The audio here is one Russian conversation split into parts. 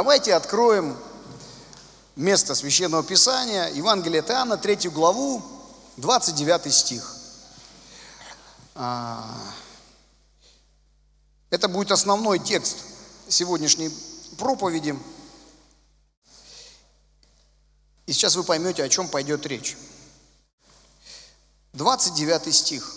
Давайте откроем место Священного Писания, Евангелие от Иоанна, 3 главу, 29 стих. Это будет основной текст сегодняшней проповеди. И сейчас вы поймете, о чем пойдет речь. 29 стих.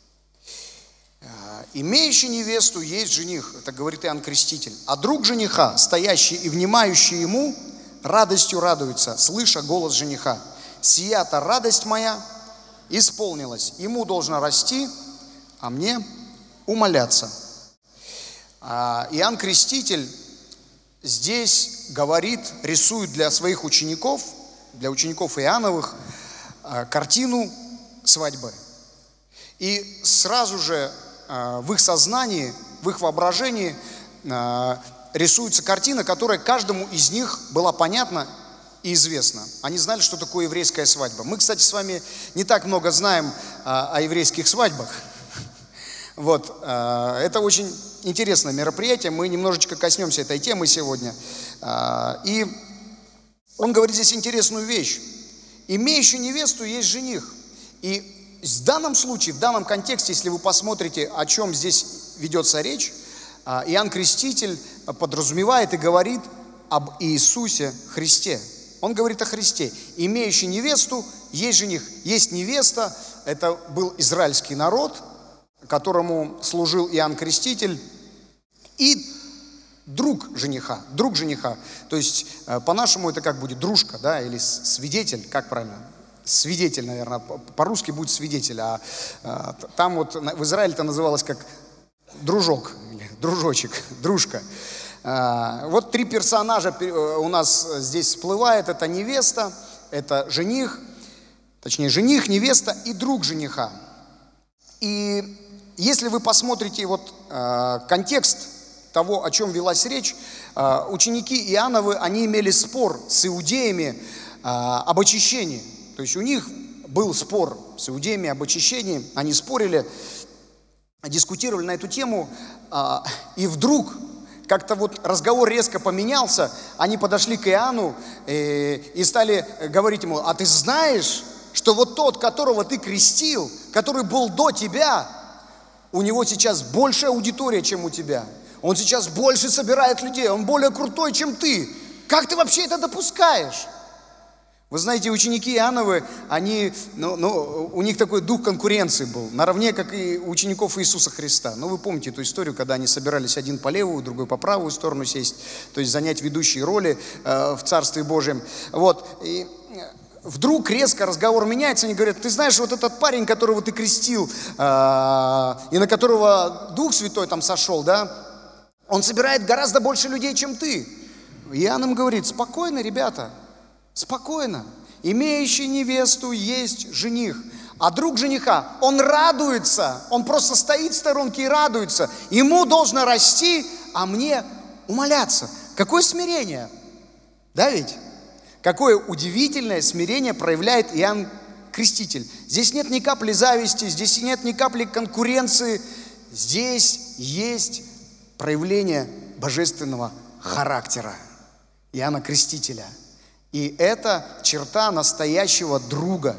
«Имеющий невесту есть жених», это говорит Иоанн Креститель, «а друг жениха, стоящий и внимающий ему, радостью радуется, слыша голос жениха. Сия-то радость моя исполнилась, ему должно расти, а мне умоляться». Иоанн Креститель здесь говорит, рисует для своих учеников, для учеников Иоанновых, картину свадьбы. И сразу же в их сознании, в их воображении рисуется картина, которая каждому из них была понятна и известна. Они знали, что такое еврейская свадьба. Мы, кстати, с вами не так много знаем о еврейских свадьбах. Вот. Это очень интересное мероприятие. Мы немножечко коснемся этой темы сегодня. И он говорит здесь интересную вещь. «Имеющий невесту есть жених». И в данном случае, в данном контексте, если вы посмотрите, о чем здесь ведется речь, Иоанн Креститель подразумевает и говорит об Иисусе Христе. Он говорит о Христе. «Имеющий невесту есть жених». Есть невеста, это был израильский народ, которому служил Иоанн Креститель, и друг жениха. То есть, по-нашему, это как будет дружка, да, или свидетель, как правильно? Свидетель, наверное, по-русски будет свидетель, а там вот в Израиле это называлось как дружок, или дружочек, дружка. Вот три персонажа у нас здесь всплывает: это невеста, это жених, точнее жених, невеста и друг жениха. И если вы посмотрите вот контекст того, о чем велась речь, ученики Иоанновы, они имели спор с иудеями об очищении. То есть у них был спор с иудеями об очищении, они спорили, дискутировали на эту тему, и вдруг как-то вот разговор резко поменялся, они подошли к Иоанну и стали говорить ему: а ты знаешь, что вот тот, которого ты крестил, который был до тебя, у него сейчас большая аудитория, чем у тебя, он сейчас больше собирает людей, он более крутой, чем ты, как ты вообще это допускаешь? Вы знаете, ученики Иоанновы, они, у них такой дух конкуренции был, наравне, как и у учеников Иисуса Христа. Вы помните эту историю, когда они собирались один по левую, другой по правую сторону сесть, то есть занять ведущие роли в Царстве Божьем. Вот, и вдруг резко разговор меняется, они говорят: ты знаешь, вот этот парень, которого ты крестил, и на которого Дух Святой там сошел, да, он собирает гораздо больше людей, чем ты. Иоанн им говорит: спокойно, ребята. Спокойно. Имеющий невесту есть жених. А друг жениха, он радуется. Он просто стоит в сторонке и радуется. Ему должно расти, а мне умоляться. Какое смирение? Да ведь? Какое удивительное смирение проявляет Иоанн Креститель. Здесь нет ни капли зависти, здесь нет ни капли конкуренции. Здесь есть проявление божественного характера Иоанна Крестителя. И это черта настоящего друга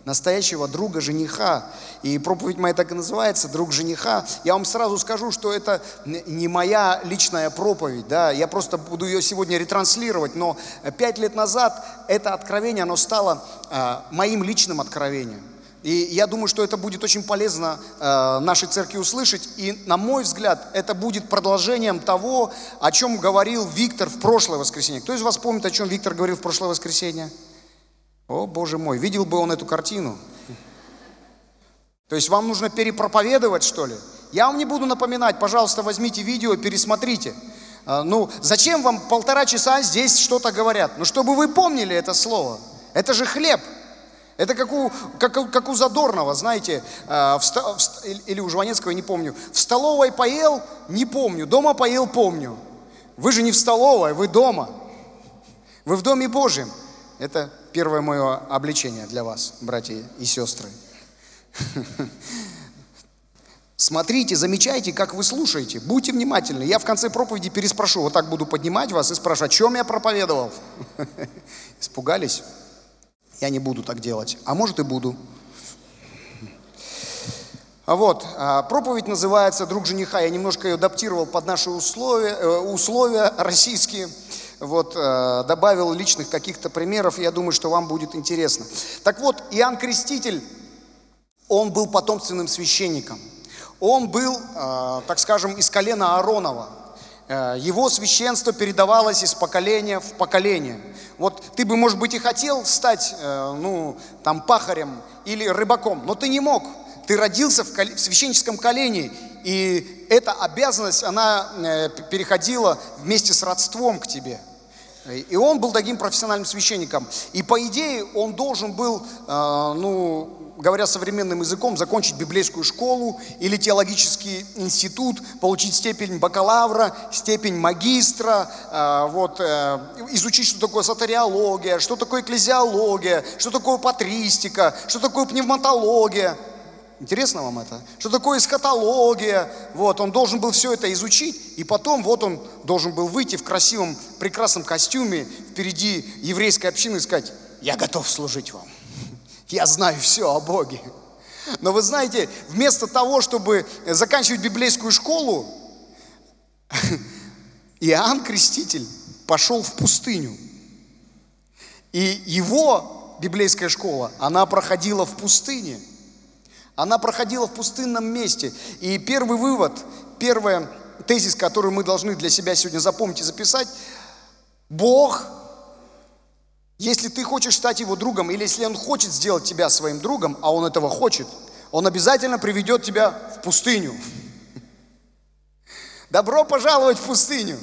жениха. И проповедь моя так и называется: «Друг жениха». Я вам сразу скажу, что это не моя личная проповедь, да? Я просто буду ее сегодня ретранслировать, но 5 лет назад это откровение, оно стало моим личным откровением. И я думаю, что это будет очень полезно нашей церкви услышать. И, на мой взгляд, это будет продолжением того, о чем говорил Виктор в прошлое воскресенье. Кто из вас помнит, о чем Виктор говорил в прошлое воскресенье? О, Боже мой, видел бы он эту картину. То есть вам нужно перепроповедовать, что ли? Я вам не буду напоминать, пожалуйста, возьмите видео, пересмотрите. Зачем вам 1,5 часа здесь что-то говорят? Чтобы вы помнили это слово. Это же хлеб. Это как у Задорнова, знаете, или у Жванецкого, не помню. В столовой поел, не помню, дома поел, помню. Вы же не в столовой, вы дома. Вы в Доме Божьем. Это первое мое обличение для вас, братья и сестры. Смотрите, замечайте, как вы слушаете. Будьте внимательны. Я в конце проповеди переспрошу. Вот так буду поднимать вас и спрашивать, о чем я проповедовал? Испугались? Я не буду так делать. А может и буду. Вот, проповедь называется «Друг жениха». Я немножко ее адаптировал под наши условия российские. Вот, добавил личных каких-то примеров. Я думаю, что вам будет интересно. Так вот, Иоанн Креститель, он был потомственным священником. Он был, так скажем, из колена Ааронова. Его священство передавалось из поколения в поколение. Вот ты бы, может быть, и хотел стать, пахарем или рыбаком, но ты не мог. Ты родился в священническом колене, и эта обязанность, она переходила вместе с родством к тебе. И он был таким профессиональным священником. И по идее он должен был, говоря современным языком, закончить библейскую школу или теологический институт, получить степень бакалавра, степень магистра, изучить, что такое сотариология, что такое экклезиология, что такое патристика, что такое пневматология. Интересно вам это? Что такое эсхатология? Вот, он должен был все это изучить, и потом вот он должен был выйти в красивом, прекрасном костюме впереди еврейской общины и сказать: я готов служить вам. Я знаю все о Боге. Но вы знаете, вместо того, чтобы заканчивать библейскую школу, Иоанн Креститель пошел в пустыню. И его библейская школа, она проходила в пустыне. Она проходила в пустынном месте. И первый вывод, первый тезис, который мы должны для себя сегодня запомнить и записать: Бог, если ты хочешь стать Его другом, или если Он хочет сделать тебя своим другом, а Он этого хочет, Он обязательно приведет тебя в пустыню. Добро пожаловать в пустыню.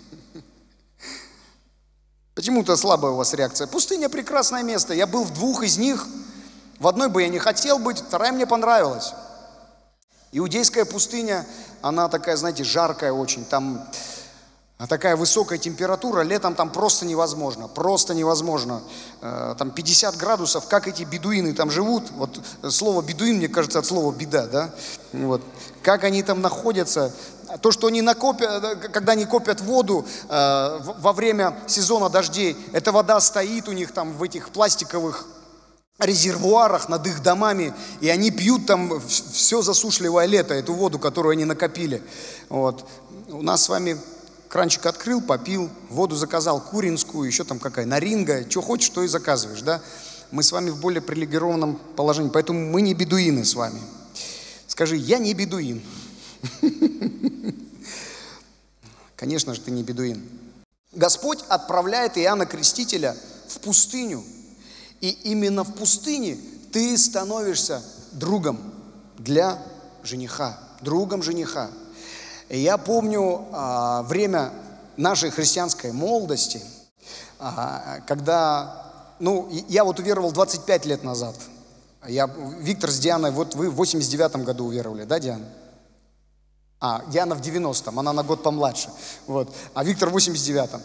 Почему-то слабая у вас реакция. Пустыня — прекрасное место. Я был в 2 из них. В одной бы я не хотел быть, вторая мне понравилась. Иудейская пустыня, она такая, знаете, жаркая очень. Там такая высокая температура, летом там просто невозможно. Просто невозможно. Там 50 градусов, как эти бедуины там живут. Вот слово бедуин, мне кажется, от слова беда, да? Вот. Как они там находятся. То, что они когда они копят воду во время сезона дождей, эта вода стоит у них там в этих пластиковых резервуарах над их домами, и они пьют там все засушливое лето, эту воду, которую они накопили. Вот. У нас с вами кранчик открыл, попил, воду заказал куринскую, еще там какая, наринга, что хочешь, то и заказываешь, да? Мы с вами в более привилегированном положении, поэтому мы не бедуины с вами. Скажи: я не бедуин. Конечно же, ты не бедуин. Господь отправляет Иоанна Крестителя в пустыню. И именно в пустыне ты становишься другом для жениха, другом жениха. И я помню время нашей христианской молодости, когда, я вот уверовал 25 лет назад. Виктор с Дианой, вот вы в 89-м году уверовали, да, Диана? Диана в 90-м, она на год помладше. Вот. А Виктор в 89-м.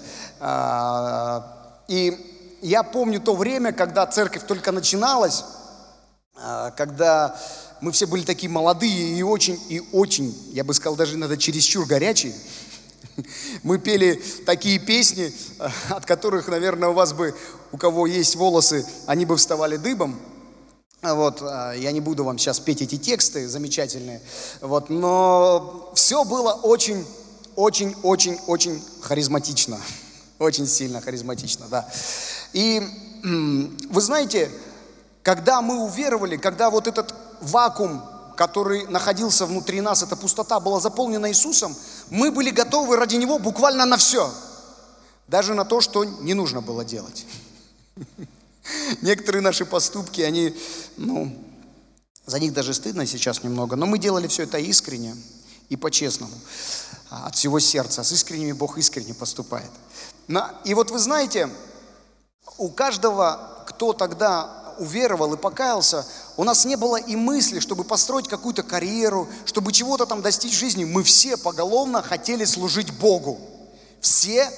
И я помню то время, когда церковь только начиналась, когда мы все были такие молодые и очень, я бы сказал, даже иногда чересчур горячие. Мы пели такие песни, от которых, наверное, у кого есть волосы, они бы вставали дыбом. Вот, я не буду вам сейчас петь эти тексты замечательные, вот, но все было очень харизматично, очень сильно харизматично, да. И вы знаете, когда мы уверовали, когда вот этот вакуум, который находился внутри нас, эта пустота была заполнена Иисусом, мы были готовы ради Него буквально на все, даже на то, что не нужно было делать. Некоторые наши поступки, они, за них даже стыдно сейчас немного, но мы делали все это искренне и по-честному, от всего сердца. С искренними Бог искренне поступает. И вот вы знаете, у каждого, кто тогда уверовал и покаялся, у нас не было и мысли, чтобы построить какую-то карьеру, чтобы чего-то там достичь в жизни. Мы все поголовно хотели служить Богу. Все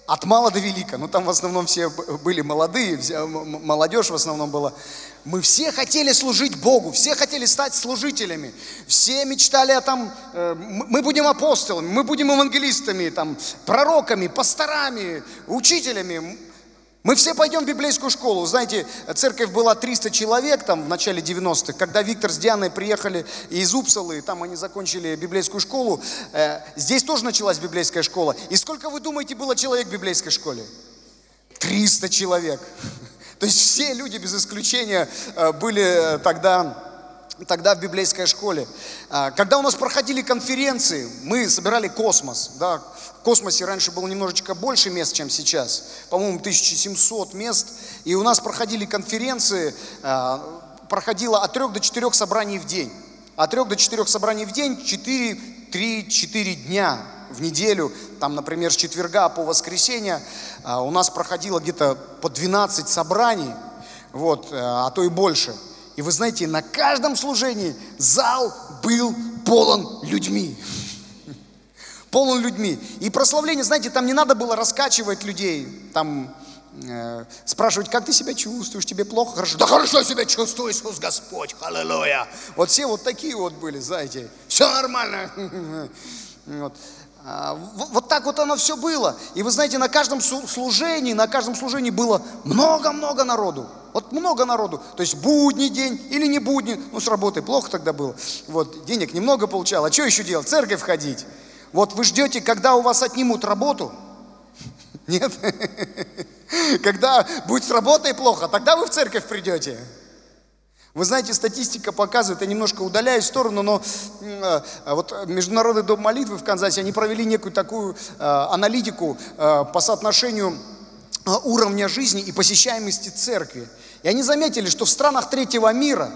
От мала до велика. Ну, там в основном все были молодые, молодежь в основном была. Мы все хотели служить Богу, все хотели стать служителями. Все мечтали о том, мы будем апостолами, мы будем евангелистами, там, пророками, пасторами, учителями. Мы все пойдем в библейскую школу. Знаете, церковь была 300 человек там в начале 90-х, когда Виктор с Дианой приехали из Упсалы, там они закончили библейскую школу. Здесь тоже началась библейская школа. И сколько, вы думаете, было человек в библейской школе? 300 человек. То есть все люди без исключения были тогда в библейской школе. Когда у нас проходили конференции, мы собирали космос. Да. В космосе раньше было немножечко больше мест, чем сейчас. По-моему, 1700 мест. И у нас проходили конференции, проходило от 3 до 4 собраний в день. От 3 до 4 собраний в день 3-4 дня в неделю. Там, например, с четверга по воскресенье у нас проходило где-то по 12 собраний, вот, а то и больше. И вы знаете, на каждом служении зал был полон людьми. Полон людьми. И прославление, знаете, там не надо было раскачивать людей, там спрашивать, как ты себя чувствуешь, тебе плохо, хорошо? Да хорошо себя чувствую, Иисус Господь, аллилуйя. Вот все вот такие вот были, знаете, все нормально. Вот так вот оно все было. И вы знаете, на каждом служении было много-много народу. Вот много народу. То есть будний день или не будний. Ну, с работы плохо тогда было. Вот, денег немного получал. А что еще делать? В церковь ходить. Вот вы ждете, когда у вас отнимут работу? Нет? Когда будет с работой плохо, тогда вы в церковь придете. Вы знаете, статистика показывает, я немножко удаляюсь в сторону, но вот Международный дом молитвы в Канзасе, они провели некую такую аналитику по соотношению уровня жизни и посещаемости церкви. И они заметили, что в странах третьего мира,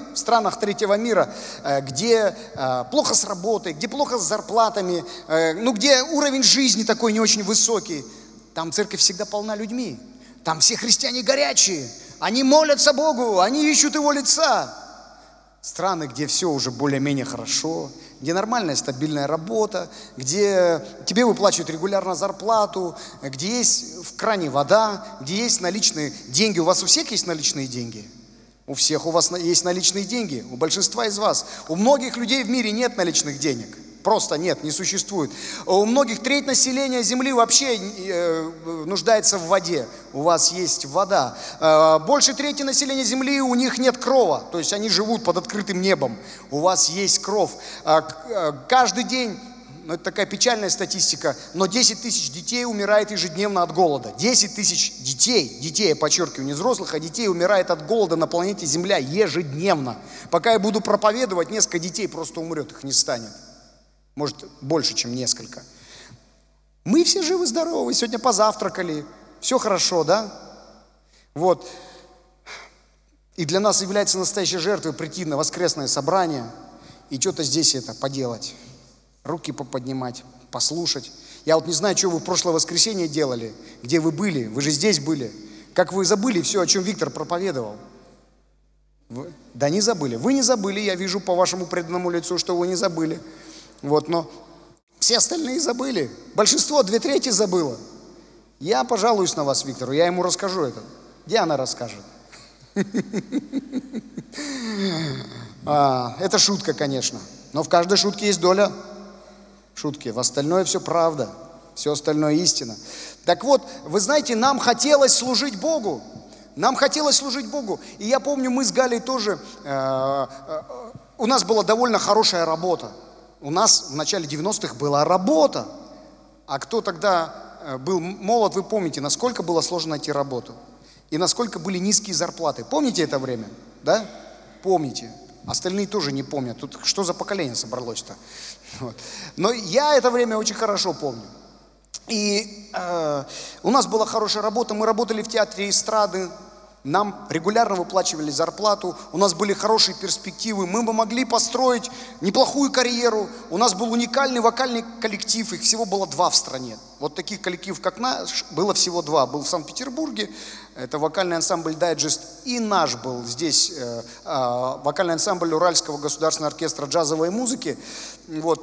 где плохо с работой, где плохо с зарплатами, ну, где уровень жизни такой не очень высокий, там церковь всегда полна людьми. Там все христиане горячие, они молятся Богу, они ищут Его лица. Страны, где все уже более-менее хорошо, где нормальная стабильная работа, где тебе выплачивают регулярно зарплату, где есть в кране вода, где есть наличные деньги. У вас у всех есть наличные деньги? У всех у вас есть наличные деньги, у большинства из вас. У многих людей в мире нет наличных денег. Просто нет, не существует. У многих треть населения Земли вообще нуждается в воде. У вас есть вода. Больше трети населения Земли, у них нет крова. То есть они живут под открытым небом. У вас есть кров. Каждый день, ну это такая печальная статистика, но 10 тысяч детей умирает ежедневно от голода. 10 тысяч детей, я подчеркиваю, не взрослых, а детей умирает от голода на планете Земля ежедневно. Пока я буду проповедовать, несколько детей просто умрет, их не станет. Может, больше, чем несколько. Мы все живы-здоровы, сегодня позавтракали, все хорошо, да? Вот. И для нас является настоящей жертвой прийти на воскресное собрание и что-то здесь это поделать. Руки поподнимать, послушать. Я вот не знаю, что вы в прошлое воскресенье делали, где вы были, вы же здесь были. Как вы забыли все, о чем Виктор проповедовал. Да не забыли. Вы не забыли, я вижу по вашему преданному лицу, что вы не забыли. Вот, но все остальные забыли. Большинство, 2/3 забыло. Я пожалуюсь на вас, Виктору, я ему расскажу это. Диана расскажет. Это шутка, конечно. Но в каждой шутке есть доля шутки. В остальное все правда. Все остальное истина. Так вот, вы знаете, нам хотелось служить Богу. Нам хотелось служить Богу. И я помню, мы с Галей тоже, у нас была довольно хорошая работа. У нас в начале 90-х была работа. А кто тогда был молод, вы помните, насколько было сложно найти работу. И насколько были низкие зарплаты. Помните это время? Да? Помните. Остальные тоже не помнят. Тут что за поколение собралось-то? Вот. Но я это время очень хорошо помню. И у нас была хорошая работа. Мы работали в театре эстрады. Нам регулярно выплачивали зарплату, у нас были хорошие перспективы, мы бы могли построить неплохую карьеру, у нас был уникальный вокальный коллектив, их всего было 2 в стране. Вот таких коллективов, как наш, было всего 2. Был в Санкт-Петербурге, это вокальный ансамбль «Дайджест», и наш был здесь, вокальный ансамбль Уральского государственного оркестра джазовой музыки. Вот.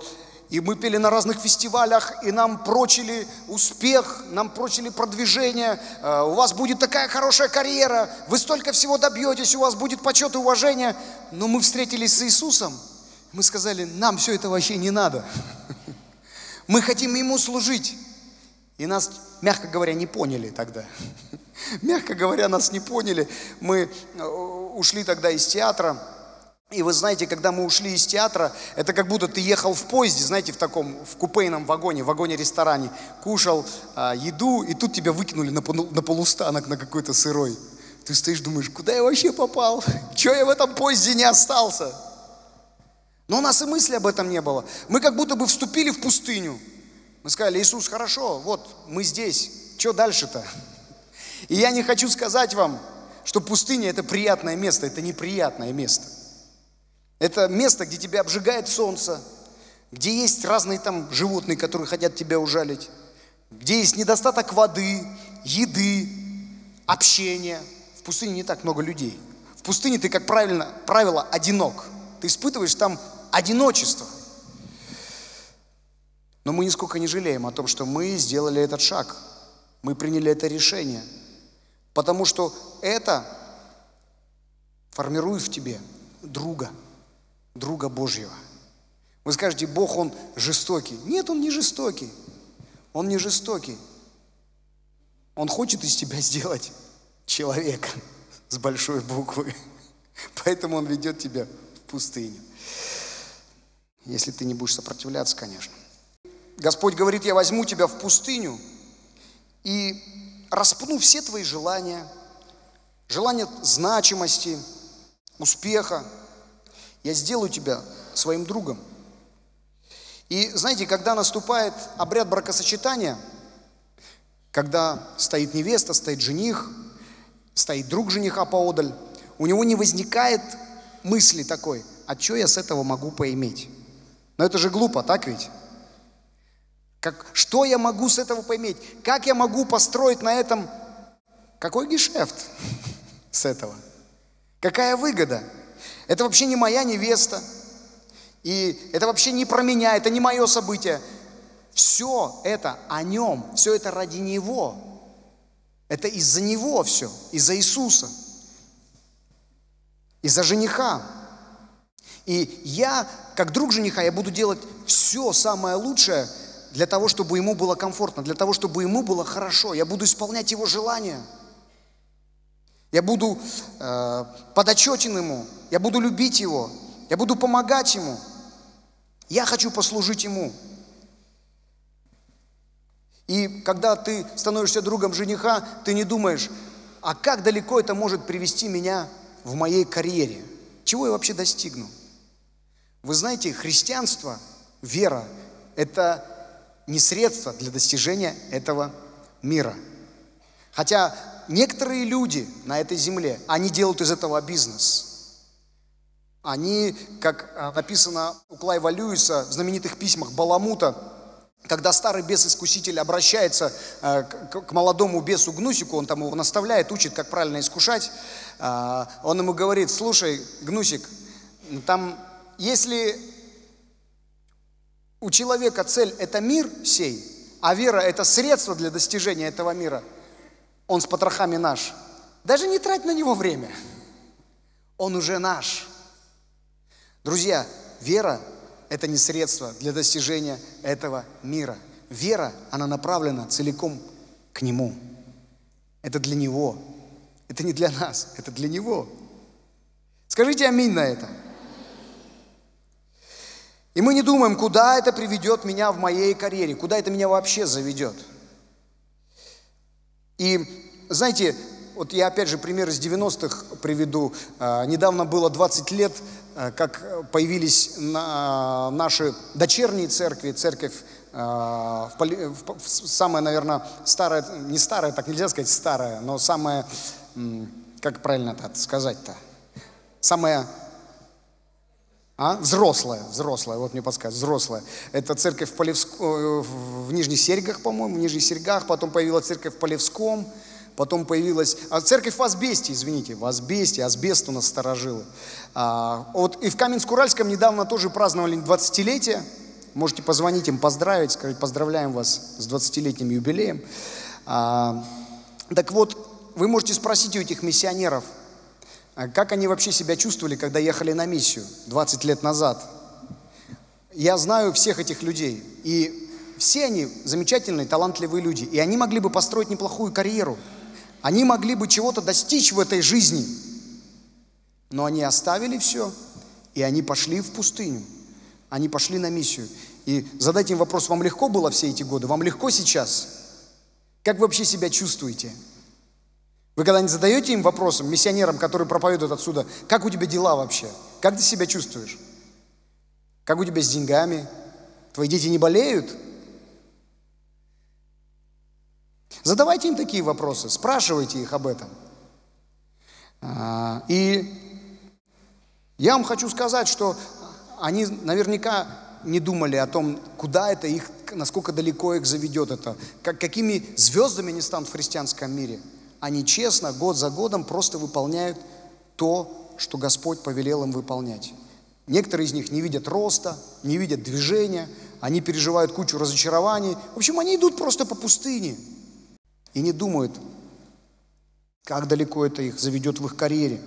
И мы пели на разных фестивалях, и нам прочили успех, нам прочили продвижение. У вас будет такая хорошая карьера, вы столько всего добьетесь, у вас будет почет и уважение. Но мы встретились с Иисусом, мы сказали, нам все это вообще не надо. Мы хотим Ему служить. И нас, мягко говоря, не поняли тогда. Мягко говоря, нас не поняли. Мы ушли тогда из театра. И вы знаете, когда мы ушли из театра, это как будто ты ехал в поезде, знаете, в купейном вагоне, в вагоне-ресторане, кушал еду, и тут тебя выкинули на полустанок, на какой-то сырой. Ты стоишь, думаешь, куда я вообще попал? Чего я в этом поезде не остался? Но у нас и мысли об этом не было. Мы как будто бы вступили в пустыню. Мы сказали, Иисус, хорошо, вот мы здесь, что дальше-то? И я не хочу сказать вам, что пустыня – это приятное место, это неприятное место. Это место, где тебя обжигает солнце, где есть разные там животные, которые хотят тебя ужалить, где есть недостаток воды, еды, общения. В пустыне не так много людей. В пустыне ты, как правило, одинок. Ты испытываешь там одиночество. Но мы нисколько не жалеем о том, что мы сделали этот шаг. Мы приняли это решение. Потому что это формирует в тебе друга Божьего. Вы скажете, Бог, Он жестокий. Нет, Он не жестокий. Он не жестокий. Он хочет из тебя сделать человека с большой буквы. Поэтому Он ведет тебя в пустыню. Если ты не будешь сопротивляться, конечно. Господь говорит, я возьму тебя в пустыню и распну все твои желания, желания значимости, успеха. Я сделаю тебя своим другом. И знаете, когда наступает обряд бракосочетания, когда стоит невеста, стоит жених, стоит друг жениха поодаль, у него не возникает мысли такой, а что я с этого могу поиметь? Но это же глупо, так ведь? Что я могу с этого поиметь? Как я могу построить на этом? Какой гешефт с этого? Какая выгода? Это вообще не моя невеста. И это вообще не про меня, это не мое событие. Все это о нем, все это ради него. Это из-за него все, из-за Иисуса. Из-за жениха. И я, как друг жениха, я буду делать все самое лучшее для того, чтобы ему было комфортно, для того, чтобы ему было хорошо. Я буду исполнять его желания. Я буду подотчетен ему, я буду любить его, я буду помогать ему. Я хочу послужить ему. И когда ты становишься другом жениха, ты не думаешь, а как далеко это может привести меня в моей карьере? Чего я вообще достигну? Вы знаете, христианство, вера – это не средство для достижения этого мира. Хотя некоторые люди на этой земле, они делают из этого бизнес. Они, как написано у Клайва Льюиса в знаменитых письмах Баламута, когда старый бес-искуситель обращается к молодому бесу Гнусику, он там его наставляет, учит, как правильно искушать, он ему говорит, слушай, Гнусик, там, если у человека цель – это мир сей, а вера – это средство для достижения этого мира, он с потрохами наш. Даже не трать на него время. Он уже наш. Друзья, вера – это не средство для достижения этого мира. Вера, она направлена целиком к Нему. Это для Него. Это не для нас, это для Него. Скажите аминь на это. И мы не думаем, куда это приведет меня в моей карьере, куда это меня вообще заведет. И знаете, вот я опять же пример из 90-х приведу. Недавно было 20 лет, как появились наши дочерние церкви, церковь самая, наверное, старая, не старая, так нельзя сказать старая, но самая, как правильно это сказать-то, самая взрослая, вот мне подсказывают, взрослая. Это церковь в Нижних Серегах, по-моему, в Нижних Серегах, потом появилась церковь в Полевском, потом появилась церковь в Асбесте, извините, в Асбесте, Асбест у нас старожилы. Вот и в Каменск-Уральском недавно тоже праздновали 20-летие, Можете позвонить им, поздравить, сказать: поздравляем вас с 20-летним юбилеем. Так вот, вы можете спросить у этих миссионеров, как они вообще себя чувствовали, когда ехали на миссию 20 лет назад. Я знаю всех этих людей, и все они замечательные, талантливые люди, и они могли бы построить неплохую карьеру, они могли бы чего-то достичь в этой жизни, но они оставили все, и они пошли в пустыню, они пошли на миссию. И задайте им вопрос: вам легко было все эти годы? Вам легко сейчас? Как вы вообще себя чувствуете? Вы когда-нибудь задаете им вопросом, миссионерам, которые проповедуют отсюда: как у тебя дела вообще? Как ты себя чувствуешь? Как у тебя с деньгами? Твои дети не болеют? Задавайте им такие вопросы, спрашивайте их об этом. И я вам хочу сказать, что они наверняка не думали о том, куда это их, насколько далеко их заведет это, какими звездами они станут в христианском мире. Они честно, год за годом просто выполняют то, что Господь повелел им выполнять. Некоторые из них не видят роста, не видят движения, они переживают кучу разочарований. В общем, они идут просто по пустыне и не думают, как далеко это их заведет в их карьере.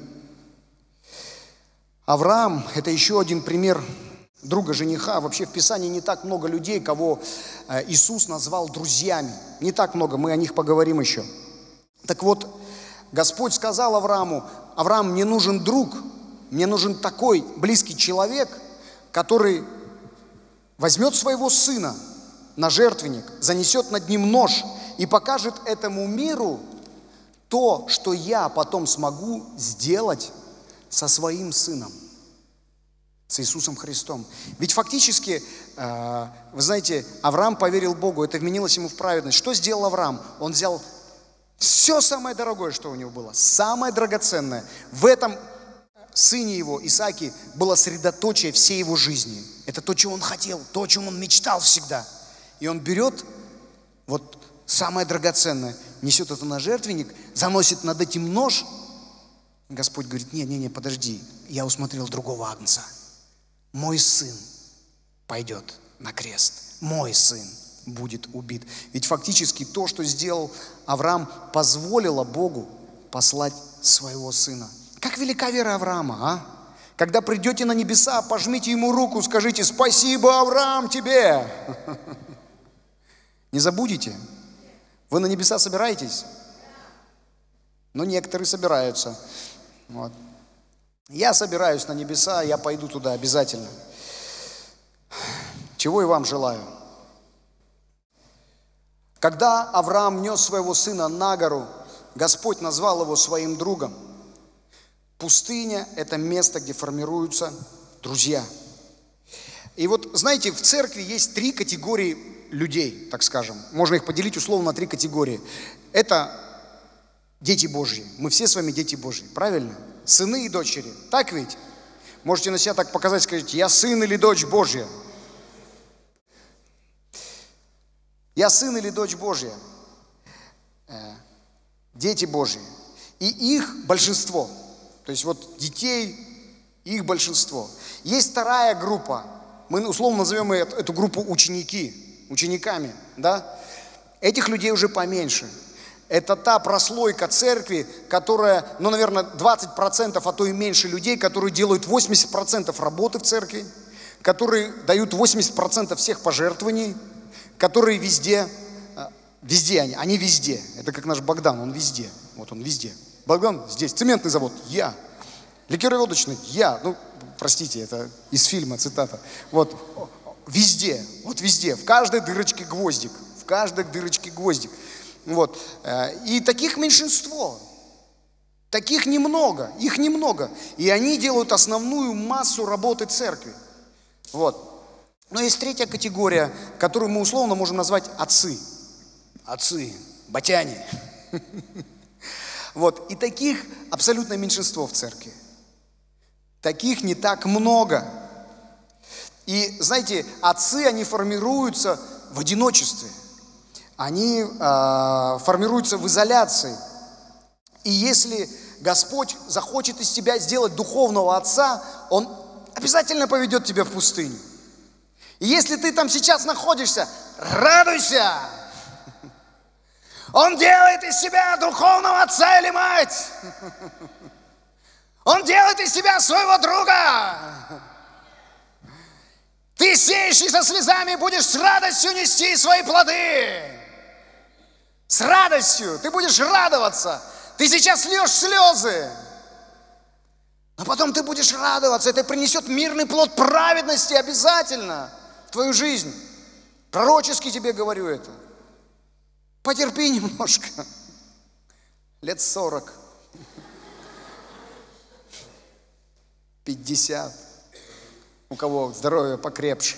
Авраам – это еще один пример друга жениха. Вообще в Писании не так много людей, кого Иисус назвал друзьями. Не так много, мы о них поговорим еще. Так вот, Господь сказал Аврааму: Авраам, мне нужен друг, мне нужен такой близкий человек, который возьмет своего сына на жертвенник, занесет над ним нож и покажет этому миру то, что я потом смогу сделать со своим сыном, с Иисусом Христом. Ведь фактически, вы знаете, Авраам поверил Богу, это вменилось ему в праведность. Что сделал Авраам? Он взял все самое дорогое, что у него было, самое драгоценное. В этом сыне его, Исааке, было средоточие всей его жизни. Это то, чего он хотел, то, о чем он мечтал всегда. И он берет вот самое драгоценное, несет это на жертвенник, заносит над этим нож. Господь говорит: не, подожди, я усмотрел другого агнца. Мой сын пойдет на крест, мой сын будет убит. Ведь фактически то, что сделал Авраам, позволило Богу послать своего сына. Как велика вера Авраама, а? Когда придете на небеса, пожмите ему руку, скажите: спасибо, Авраам, тебе. Не забудете? Вы на небеса собираетесь? Но некоторые собираются. Вот. Я собираюсь на небеса, я пойду туда обязательно. Чего и вам желаю. Когда Авраам нес своего сына на гору, Господь назвал его своим другом. Пустыня – это место, где формируются друзья. И вот, знаете, в церкви есть 3 категории людей, так скажем. Можно их поделить условно на 3 категории. Это дети Божьи. Мы все с вами дети Божьи, правильно? Сыны и дочери. Так ведь? Можете на себя так показать, сказать: я сын или дочь Божья. Я сын или дочь Божья. Дети Божьи. И их большинство. То есть вот детей, их большинство. Есть вторая группа. Мы условно назовем эту группу учениками. Да? Этих людей уже поменьше. Это та прослойка церкви, которая, наверное, 20%, а то и меньше людей, которые делают 80% работы в церкви, которые дают 80% всех пожертвований, которые везде они везде. Это как наш Богдан, он везде. Вот он везде. Богдан здесь, цементный завод, я. Ликероводочный, я. Простите, это из фильма цитата. Вот везде, в каждой дырочке гвоздик. Вот. И таких меньшинство. Таких немного, их немного. И они делают основную массу работы церкви. Вот. Но есть третья категория, которую мы условно можем назвать отцы. Отцы, батяне. Вот. И таких абсолютное меньшинство в церкви. Таких не так много. И знаете, отцы, они формируются в одиночестве. Они формируются в изоляции. И если Господь захочет из тебя сделать духовного отца, Он обязательно поведет тебя в пустыню. И если ты там сейчас находишься, радуйся. Он делает из себя духовного отца или мать. Он делает из себя своего друга. Ты сеешь и со слезами будешь с радостью нести свои плоды. С радостью. Ты будешь радоваться. Ты сейчас льешь слезы. Но потом ты будешь радоваться. Это принесет мирный плод праведности обязательно в твою жизнь. Пророчески тебе говорю это. Потерпи немножко. Лет 40. 50. У кого здоровье покрепче.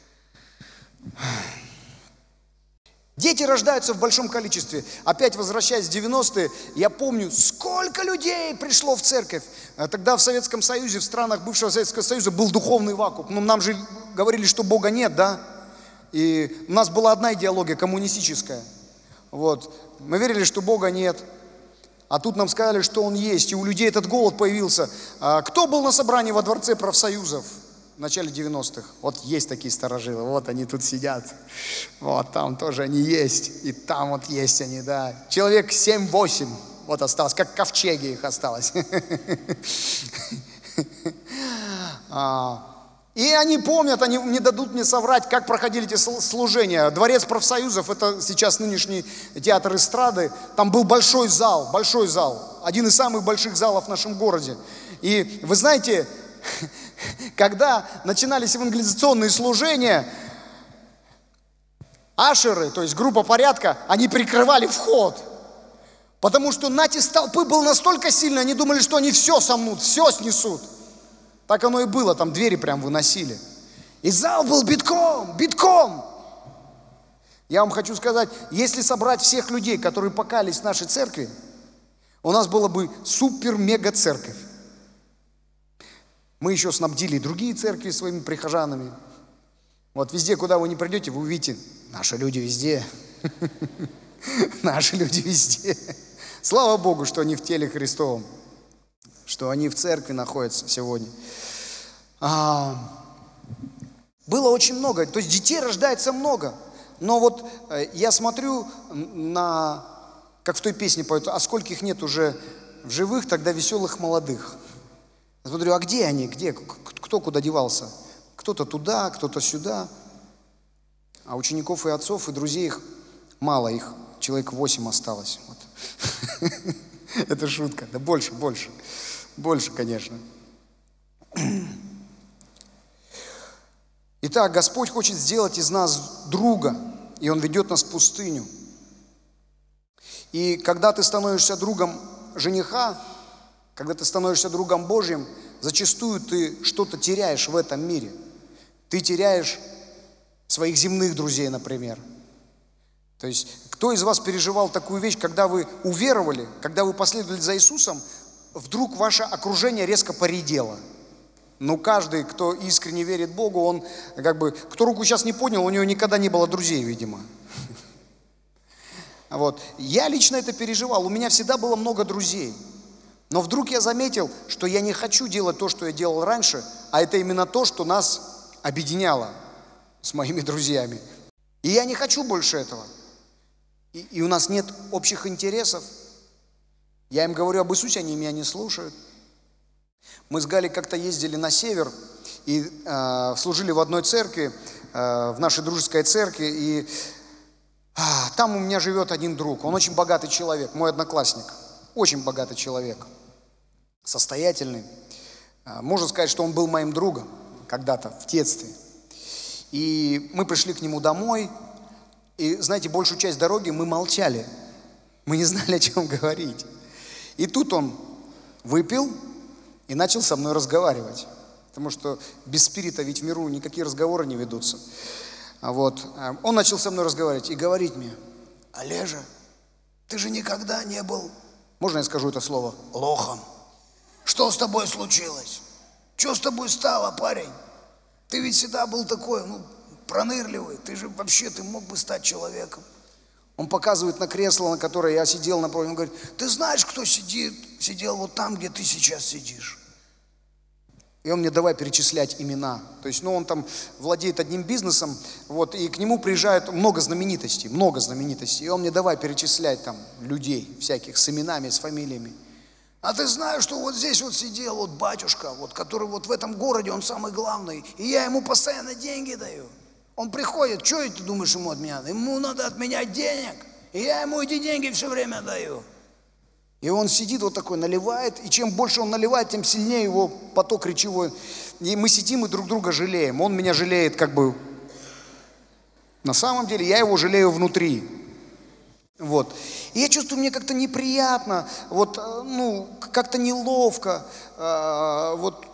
Дети рождаются в большом количестве. Опять возвращаясь в 90-е, я помню, сколько людей пришло в церковь. Тогда в Советском Союзе, в странах бывшего Советского Союза был духовный вакуум. Ну, нам же говорили, что Бога нет, да? И у нас была одна идеология, коммунистическая. Вот. Мы верили, что Бога нет. А тут нам сказали, что Он есть. И у людей этот голод появился. Кто был на собрании во Дворце профсоюзов в начале 90-х? Вот есть такие старожилы. Вот они тут сидят. Вот там тоже они есть. И там вот есть они, да. Человек 7-8 вот осталось. Как ковчеги их осталось. И они помнят, они не дадут мне соврать, как проходили эти служения. Дворец профсоюзов, это сейчас нынешний театр эстрады. Там был большой зал. Один из самых больших залов в нашем городе. И вы знаете, когда начинались евангелизационные служения, ашеры, то есть группа порядка, они прикрывали вход. Потому что натиск толпы был настолько сильный, они думали, что они все сомнут, все снесут. Так оно и было, там двери прям выносили. И зал был битком. Я вам хочу сказать, если собрать всех людей, которые покаялись в нашей церкви, у нас была бы супер-мега-церковь. Мы еще снабдили и другие церкви своими прихожанами. Вот везде, куда вы не придете, вы увидите, наши люди везде. Наши люди везде. Слава Богу, что они в теле Христовом, что они в церкви находятся сегодня. Было очень много, то есть детей рождается много. Но вот я смотрю на, как в той песне поют, а скольких нет уже в живых, тогда веселых молодых. Я смотрю, а где они, кто куда девался? Кто-то туда, кто-то сюда. А учеников и отцов, и друзей их мало, их человек 8 осталось. Вот. Это шутка, да больше, конечно. Итак, Господь хочет сделать из нас друга, и Он ведет нас в пустыню. И когда ты становишься другом жениха, когда ты становишься другом Божьим, зачастую ты что-то теряешь в этом мире. Ты теряешь своих земных друзей, например. То есть, кто из вас переживал такую вещь, когда вы уверовали, когда вы последовали за Иисусом, вдруг ваше окружение резко поредело? Ну, каждый, кто искренне верит Богу, он кто руку сейчас не поднял, у него никогда не было друзей, видимо. Вот. Я лично это переживал, у меня всегда было много друзей. Но вдруг я заметил, что я не хочу делать то, что я делал раньше, а это именно то, что нас объединяло с моими друзьями. И я не хочу больше этого. И у нас нет общих интересов. Я им говорю об Иисусе, они меня не слушают. Мы с Галей как-то ездили на север и служили в одной церкви, в нашей дружеской церкви. И там у меня живет один друг. Он очень богатый человек, мой одноклассник. Очень богатый человек, состоятельный. Можно сказать, что он был моим другом когда-то в детстве. И мы пришли к нему домой. И, знаете, большую часть дороги мы молчали. Мы не знали, о чем говорить. И тут он выпил и начал со мной разговаривать. Потому что без спирита ведь в миру никакие разговоры не ведутся. Вот. Он начал со мной разговаривать и говорить мне: Олежа, ты же никогда не был, можно я скажу это слово, лохом? Что с тобой случилось? Что с тобой стало, парень? Ты ведь всегда был такой, пронырливый. Ты же вообще, ты мог бы стать человеком. Он показывает на кресло, на которое я сидел напротив. Он говорит: ты знаешь, кто сидел вот там, где ты сейчас сидишь? И он мне давай перечислять имена. То есть, он там владеет одним бизнесом, вот, и к нему приезжают много знаменитостей. И он мне давай перечислять там людей всяких с именами, с фамилиями. А ты знаешь, что вот здесь вот сидел вот батюшка, вот, который вот в этом городе, он самый главный, и я ему постоянно деньги даю. Он приходит, что ты думаешь ему от меня? Ему надо от меня денег, и я ему эти деньги все время даю. И он сидит вот такой, наливает, и чем больше он наливает, тем сильнее его поток речевой. И мы сидим и друг друга жалеем. Он меня жалеет как бы на самом деле, я его жалею внутри. Вот. И я чувствую, мне как-то неприятно, вот, как-то неловко. Вот,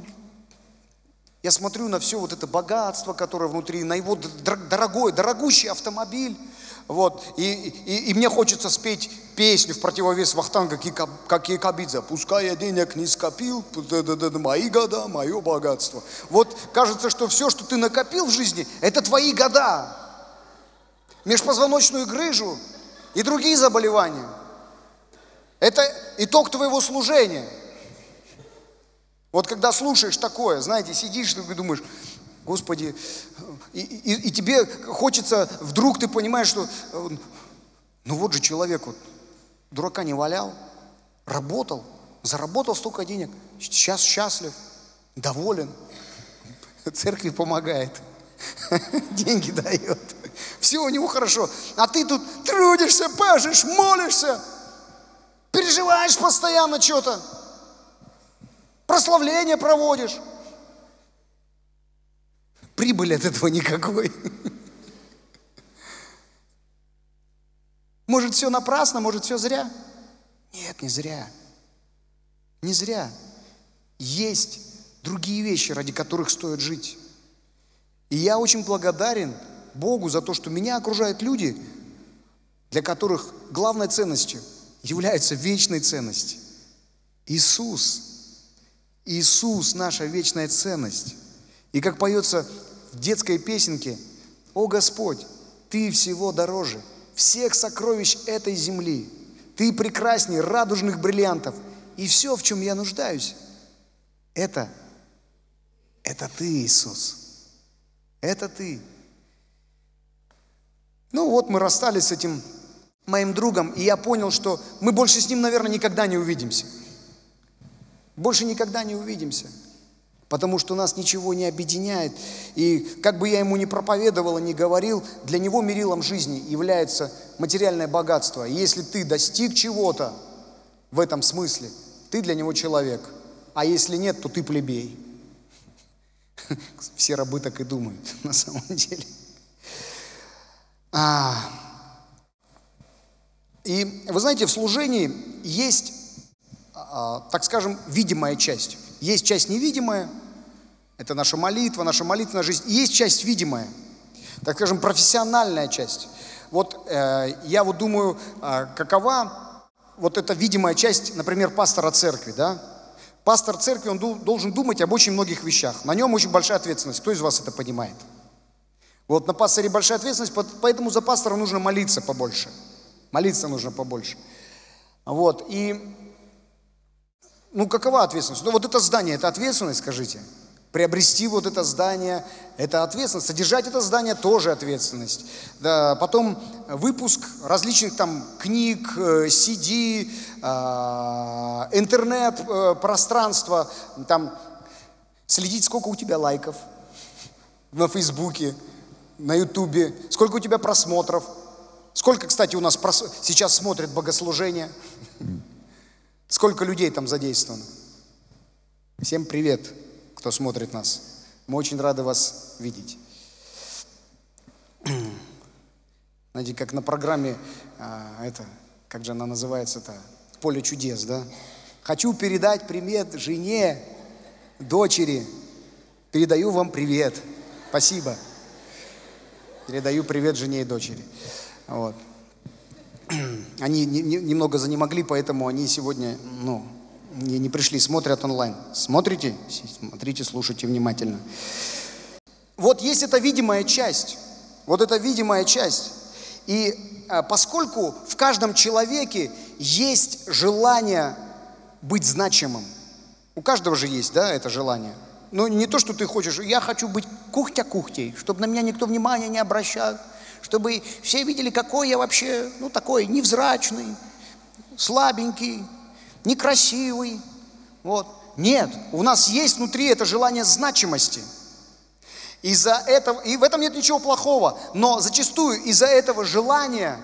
я смотрю на все вот это богатство, которое внутри, на его дорогущий автомобиль. Вот, и мне хочется спеть песню в противовес Вахтанга Кикабидзе. Пускай я денег не скопил, мои года, мое богатство. Вот кажется, что все, что ты накопил в жизни, это твои года. Межпозвоночную грыжу и другие заболевания. Это итог твоего служения. Вот когда слушаешь такое, знаете, сидишь и думаешь, Господи, и тебе хочется, вдруг ты понимаешь, что, вот же человек вот, дурака не валял, работал, заработал столько денег, сейчас счастлив, доволен, церкви помогает, деньги дает, все у него хорошо, а ты тут трудишься, пашешь, молишься, переживаешь постоянно что-то, прославление проводишь. Прибыли от этого никакой. Может, все напрасно, может, все зря? Нет, не зря. Не зря. Есть другие вещи, ради которых стоит жить. И я очень благодарен Богу за то, что меня окружают люди, для которых главной ценностью является вечная ценность. Иисус. Иисус – наша вечная ценность. И как поется в детской песенке, «О Господь, Ты всего дороже, всех сокровищ этой земли, Ты прекрасней радужных бриллиантов, и все, в чем я нуждаюсь, это Ты, Иисус, это Ты». Вот мы расстались с этим моим другом, и я понял, что мы больше с ним, наверное, никогда не увидимся. Больше никогда не увидимся. Потому что нас ничего не объединяет. И как бы я ему ни проповедовал и ни говорил, для него мерилом жизни является материальное богатство. И если ты достиг чего-то в этом смысле, ты для него человек. А если нет, то ты плебей. Все рабы так и думают на самом деле. И вы знаете, в служении есть, так скажем, видимая часть. Есть часть невидимая, это наша молитвенная жизнь. И есть часть видимая, так скажем, профессиональная часть. Вот я вот думаю, какова вот эта видимая часть, например, пастора церкви, да? Пастор церкви, он должен думать об очень многих вещах. На нем очень большая ответственность. Кто из вас это понимает? Вот на пасторе большая ответственность, поэтому за пастора нужно молиться побольше. Молиться нужно побольше. Вот, и какова ответственность? Вот это здание, это ответственность, скажите. Приобрести вот это здание, это ответственность. Содержать это здание тоже ответственность. Да, потом выпуск различных там книг, CD, интернет, пространство, там следить, сколько у тебя лайков на Фейсбуке, на Ютубе, сколько у тебя просмотров. Сколько, кстати, у нас сейчас смотрят богослужения. Сколько людей там задействовано? Всем привет, кто смотрит нас. Мы очень рады вас видеть. Знаете, как на программе, как же она называется-то? «Поле чудес», да? Хочу передать привет жене, дочери. Передаю вам привет. Спасибо. Передаю привет жене и дочери. Вот. Они немного занемогли, поэтому они сегодня, не пришли, смотрят онлайн. Смотрите? Смотрите, слушайте внимательно. Вот есть эта видимая часть. Вот эта видимая часть. И поскольку в каждом человеке есть желание быть значимым, У каждого же есть, да, это желание. Но не то, что ты хочешь, я хочу быть кухтя-кухтей, чтобы на меня никто внимания не обращал, чтобы все видели, какой я вообще, ну, такой невзрачный, слабенький, некрасивый. Вот. Нет, у нас есть внутри это желание значимости. Из-за этого, и в этом нет ничего плохого, но зачастую из-за этого желания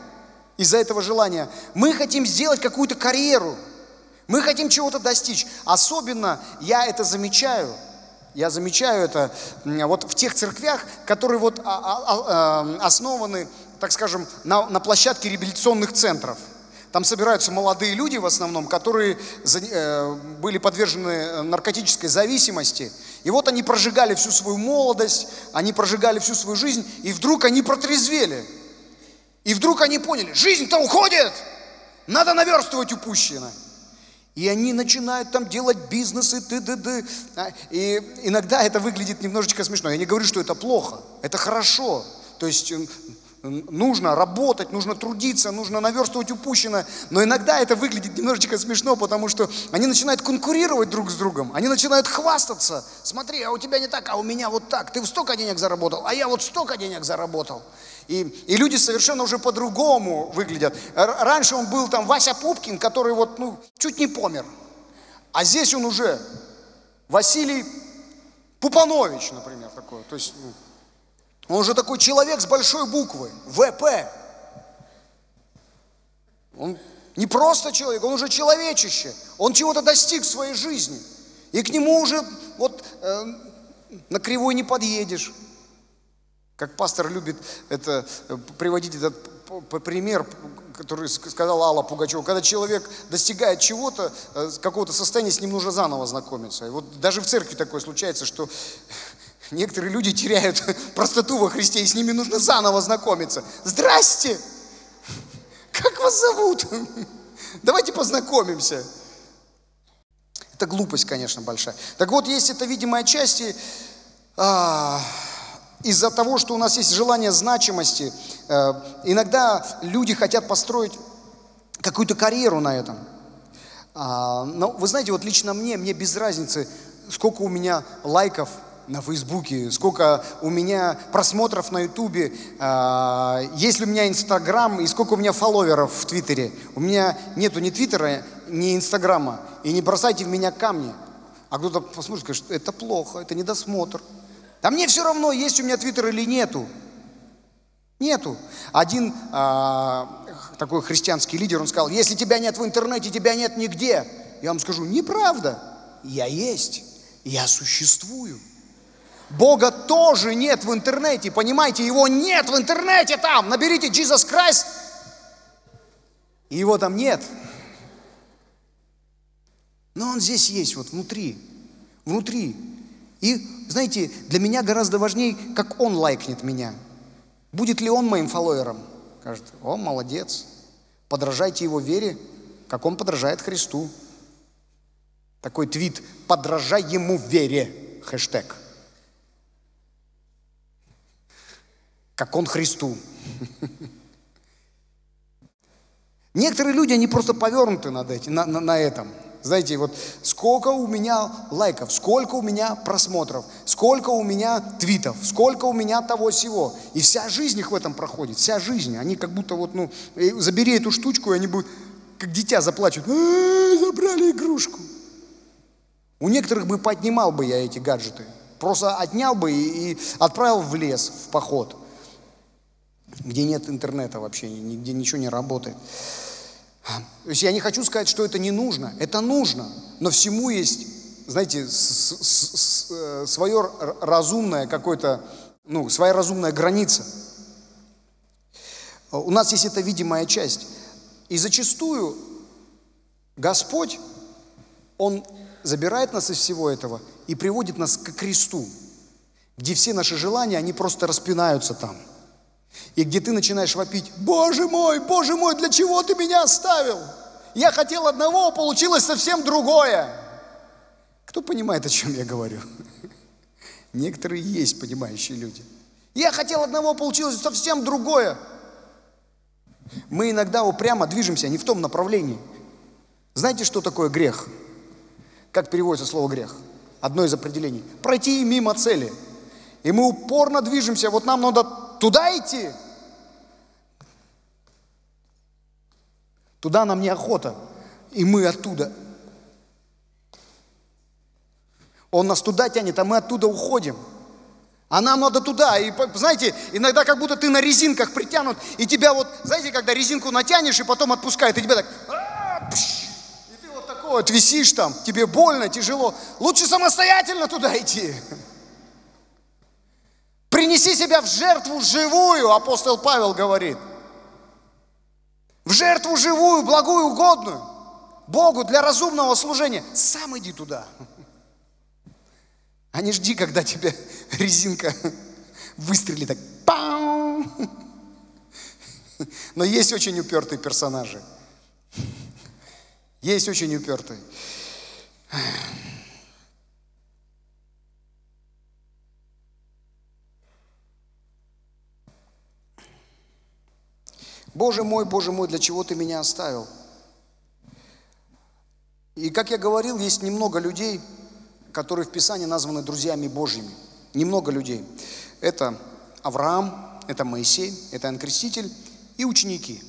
мы хотим сделать какую-то карьеру, мы хотим чего-то достичь. Особенно я замечаю это вот в тех церквях, которые вот основаны, так скажем, на площадке реабилитационных центров. Там собираются молодые люди в основном, которые были подвержены наркотической зависимости. И вот они прожигали всю свою молодость, они прожигали всю свою жизнь, и вдруг они протрезвели. И вдруг они поняли, жизнь-то уходит, надо наверстывать упущенное. И они начинают там делать бизнесы, и иногда это выглядит немножечко смешно. Я не говорю, что это плохо, это хорошо. То есть нужно работать, нужно трудиться, нужно наверстывать упущенное. Но иногда это выглядит немножечко смешно, потому что они начинают конкурировать друг с другом. Они начинают хвастаться. Смотри, а у тебя не так, а у меня вот так. Ты столько денег заработал, а я вот столько денег заработал. И люди совершенно уже по-другому выглядят. Раньше он был там Вася Пупкин, который вот, чуть не помер. А здесь он уже Василий Пупанович, например, такой. То есть, он уже такой человек с большой буквы, ВП. Он не просто человек, он уже человечище. Он чего-то достиг в своей жизни. И к нему уже вот на кривой не подъедешь. Как пастор любит приводить этот пример, который сказала Алла Пугачева. Когда человек достигает чего-то, какого-то состояния, с ним нужно заново знакомиться. И вот даже в церкви такое случается, что некоторые люди теряют простоту во Христе, и с ними нужно заново знакомиться. Здрасте! Как вас зовут? Давайте познакомимся. Это глупость, конечно, большая. Так вот, есть эта видимая часть, из-за того, что у нас есть желание значимости, иногда люди хотят построить какую-то карьеру на этом. Но вы знаете, вот лично мне без разницы, сколько у меня лайков на Фейсбуке, сколько у меня просмотров на Ютубе, есть ли у меня Инстаграм и сколько у меня фолловеров в Твиттере. У меня нету ни Твиттера, ни Инстаграма. И не бросайте в меня камни. А кто-то посмотрит, скажет, что это плохо, это недосмотр. Да мне все равно, есть у меня Твиттер или нету. Нету. Один такой христианский лидер, он сказал, если тебя нет в интернете, тебя нет нигде. Я вам скажу, неправда. Я есть, я существую. Бога тоже нет в интернете, понимаете, его нет в интернете там. Наберите Jesus Christ, и его там нет. Но он здесь есть, вот внутри. И, знаете, для меня гораздо важнее, как он лайкнет меня. Будет ли он моим фолловером? Скажет, о, молодец. Подражайте его вере, как он подражает Христу. Такой твит, подражай ему вере, хэштег. Как он Христу. Некоторые люди, они просто повернуты на этом. Знаете, вот сколько у меня лайков, сколько у меня просмотров, сколько у меня твитов, сколько у меня того-сего. И вся жизнь их в этом проходит, вся жизнь. Они как будто вот, забери эту штучку, и они будут, как дитя, заплачут. Забрали игрушку. У некоторых бы поднимал бы я эти гаджеты. Просто отнял бы и отправил в лес, в поход, где нет интернета вообще, нигде ничего не работает. То есть я не хочу сказать, что это не нужно. Это нужно. Но всему есть, знаете, свое разумное какое-то, своя разумная граница. У нас есть эта видимая часть. И зачастую Господь, Он забирает нас из всего этого и приводит нас к кресту, где все наши желания, они просто распинаются там. И где ты начинаешь вопить, Боже мой, для чего ты меня оставил? Я хотел одного, получилось совсем другое. Кто понимает, о чем я говорю? Некоторые есть понимающие люди. Я хотел одного, получилось совсем другое. Мы иногда упрямо движемся не в том направлении. Знаете, что такое грех? Как переводится слово грех? Одно из определений. Пройти мимо цели. И мы упорно движемся. Вот нам надо туда идти. Туда нам неохота. И мы оттуда. Он нас туда тянет, а мы оттуда уходим. А нам надо туда. И, знаете, иногда как будто ты на резинках притянут, и тебя вот, знаете, когда резинку натянешь, и потом отпускает, и тебя так, и ты вот такой вот висишь там, тебе больно, тяжело. Лучше самостоятельно туда идти. Принеси себя в жертву живую, апостол Павел говорит. В жертву живую, благую, угодную Богу для разумного служения. Сам иди туда. А не жди, когда тебе резинка выстрелит так. Пау! Но есть очень упертые персонажи. Есть очень упертые. Боже мой, для чего ты меня оставил? И как я говорил, есть немного людей, которые в Писании названы друзьями Божьими. Немного людей. Это Авраам, это Моисей, это Иоанн Креститель и ученики.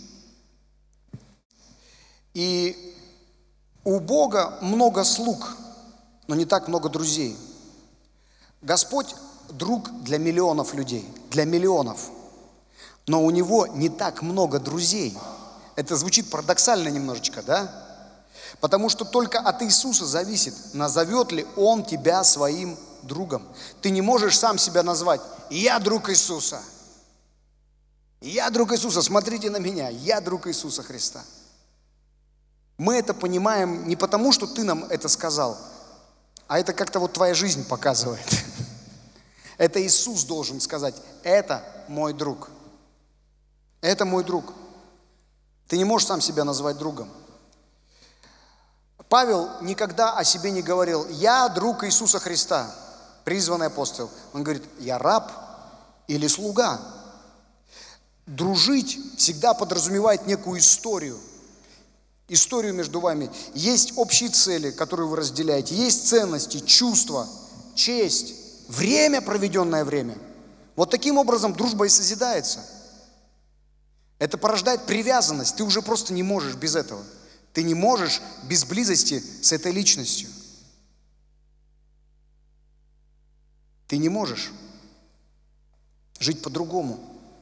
И у Бога много слуг, но не так много друзей. Господь друг для миллионов людей, для миллионов. Но у Него не так много друзей. Это звучит парадоксально немножечко, да? Потому что только от Иисуса зависит, назовет ли Он тебя своим другом. Ты не можешь сам себя назвать: «Я друг Иисуса». «Я друг Иисуса, смотрите на меня, я друг Иисуса Христа». Мы это понимаем не потому, что ты нам это сказал, а это как-то вот твоя жизнь показывает. Это Иисус должен сказать: «Это мой друг». Это мой друг. Ты не можешь сам себя назвать другом. Павел никогда о себе не говорил: «Я друг Иисуса Христа», призванный апостол. Он говорит: «Я раб или слуга». Дружить всегда подразумевает некую историю. Историю между вами. Есть общие цели, которые вы разделяете. Есть ценности, чувства, честь, время, проведенное время. Вот таким образом дружба и созидается. Это порождает привязанность. Ты уже просто не можешь без этого. Ты не можешь без близости с этой личностью. Ты не можешь жить по-другому.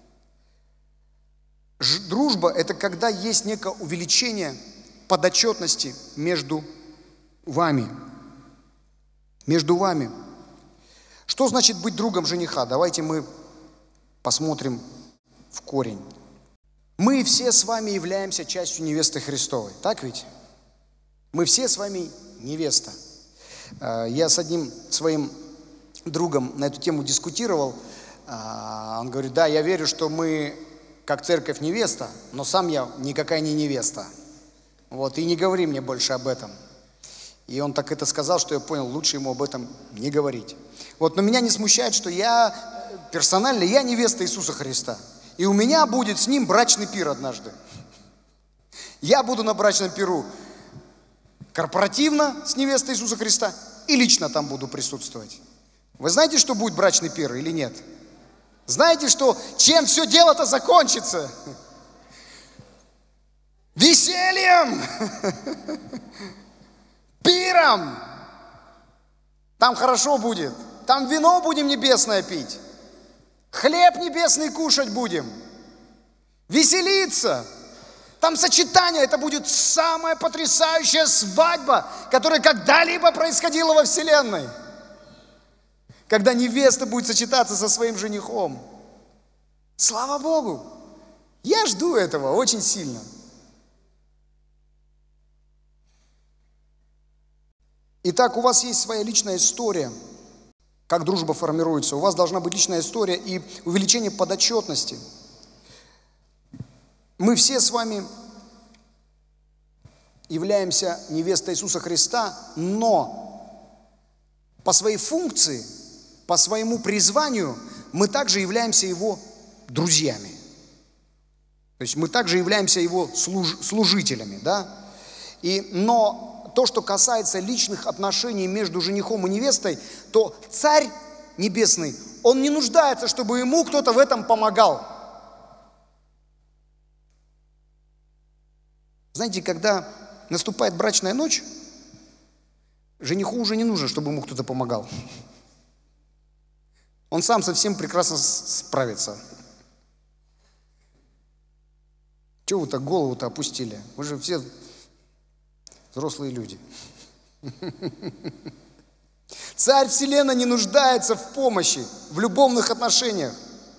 Дружба – это когда есть некое увеличение подотчетности между вами. Между вами. Что значит быть другом жениха? Давайте мы посмотрим в корень. Мы все с вами являемся частью невесты Христовой. Так ведь? Мы все с вами невеста. Я с одним своим другом на эту тему дискутировал. Он говорит: да, я верю, что мы как церковь невеста, но сам я никакая не невеста. Вот, и не говори мне больше об этом. И он так это сказал, что я понял, лучше ему об этом не говорить. Вот, но меня не смущает, что персонально я невеста Иисуса Христа. И у меня будет с ним брачный пир однажды. Я буду на брачном пиру корпоративно с невестой Иисуса Христа и лично там буду присутствовать. Вы знаете, что будет брачный пир или нет? Знаете, чем все дело-то закончится? Весельем! Пиром! Там хорошо будет. Там вино будем небесное пить. Хлеб небесный кушать будем. Веселиться. Там сочетание. Это будет самая потрясающая свадьба, которая когда-либо происходила во вселенной. Когда невеста будет сочетаться со своим женихом. Слава Богу! Я жду этого очень сильно. Итак, у вас есть своя личная история, как дружба формируется. У вас должна быть личная история и увеличение подотчетности. Мы все с вами являемся невестой Иисуса Христа, но по своей функции, по своему призванию мы также являемся Его друзьями. То есть мы также являемся Его служителями, да? Но то, что касается личных отношений между женихом и невестой, то Царь Небесный, Он не нуждается, чтобы ему кто-то в этом помогал. Знаете, когда наступает брачная ночь, жениху уже не нужно, чтобы ему кто-то помогал. Он сам совсем прекрасно справится. Чего вы так голову-то опустили? Вы же все взрослые люди. Царь Вселенной не нуждается в помощи, в любовных отношениях.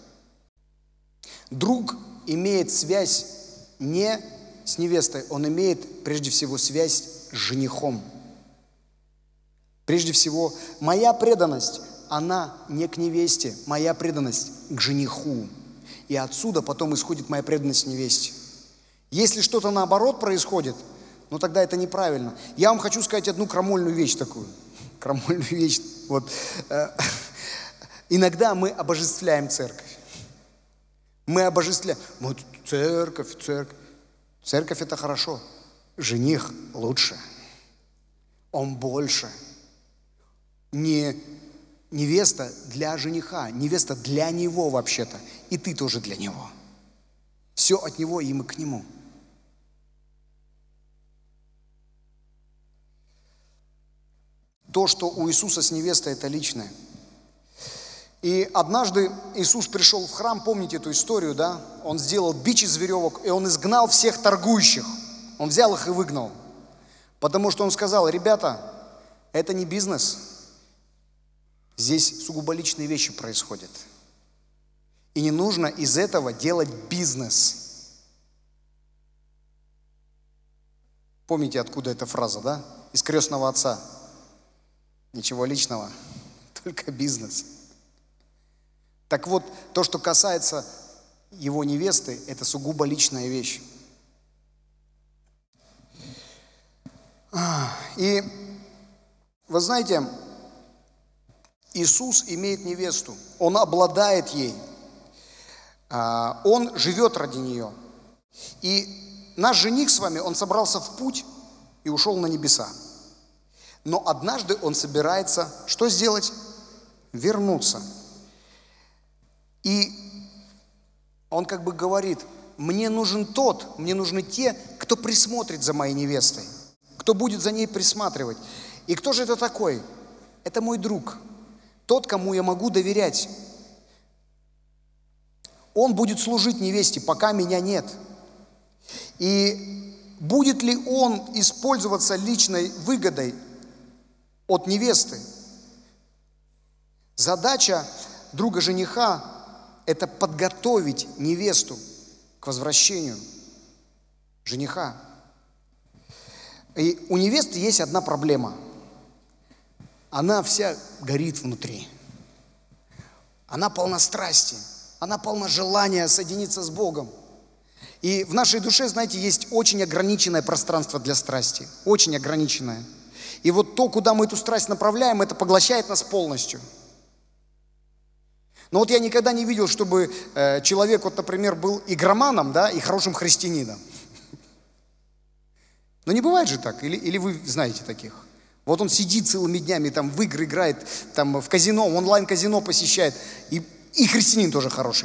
Друг имеет связь не с невестой, он имеет прежде всего связь с женихом. Прежде всего, моя преданность, она не к невесте, моя преданность к жениху. И отсюда потом исходит моя преданность невесте. Если что-то наоборот происходит, ну тогда это неправильно. Я вам хочу сказать одну крамольную вещь такую. Крамольную вещь. Вот. Иногда мы обожествляем церковь. Мы обожествляем. Вот церковь. Церковь это хорошо. Жених лучше. Он больше. Не невеста для жениха. Невеста для него вообще-то. И ты тоже для него. Все от него, и мы к нему. То, что у Иисуса с невестой, это личное. И однажды Иисус пришел в храм, помните эту историю, да? Он сделал бич из веревок, и Он изгнал всех торгующих. Он взял их и выгнал. Потому что Он сказал: ребята, это не бизнес. Здесь сугубо личные вещи происходят. И не нужно из этого делать бизнес. Помните, откуда эта фраза, да? Из «Крестного отца». Ничего личного, только бизнес. Так вот, то, что касается его невесты, это сугубо личная вещь. И вы знаете, Иисус имеет невесту, Он обладает ей, Он живет ради нее. И наш жених с вами, он собрался в путь и ушел на небеса. Но однажды он собирается что сделать? Вернуться. И он как бы говорит: мне нужны те, кто присмотрит за моей невестой, кто будет за ней присматривать. И кто же это такой? Это мой друг, тот, кому я могу доверять. Он будет служить невесте, пока меня нет. И будет ли он использоваться личной выгодой от невесты? Задача друга жениха – это подготовить невесту к возвращению жениха. И у невесты есть одна проблема. Она вся горит внутри. Она полна страсти, она полна желания соединиться с Богом. И в нашей душе, знаете, есть очень ограниченное пространство для страсти, очень ограниченное. И вот то, куда мы эту страсть направляем, это поглощает нас полностью. Но вот я никогда не видел, чтобы человек, вот, например, был игроманом, да, и хорошим христианином. Но не бывает же так, или вы знаете таких? Вот он сидит целыми днями, там в игры играет, там в казино, в онлайн-казино посещает, и христианин тоже хороший.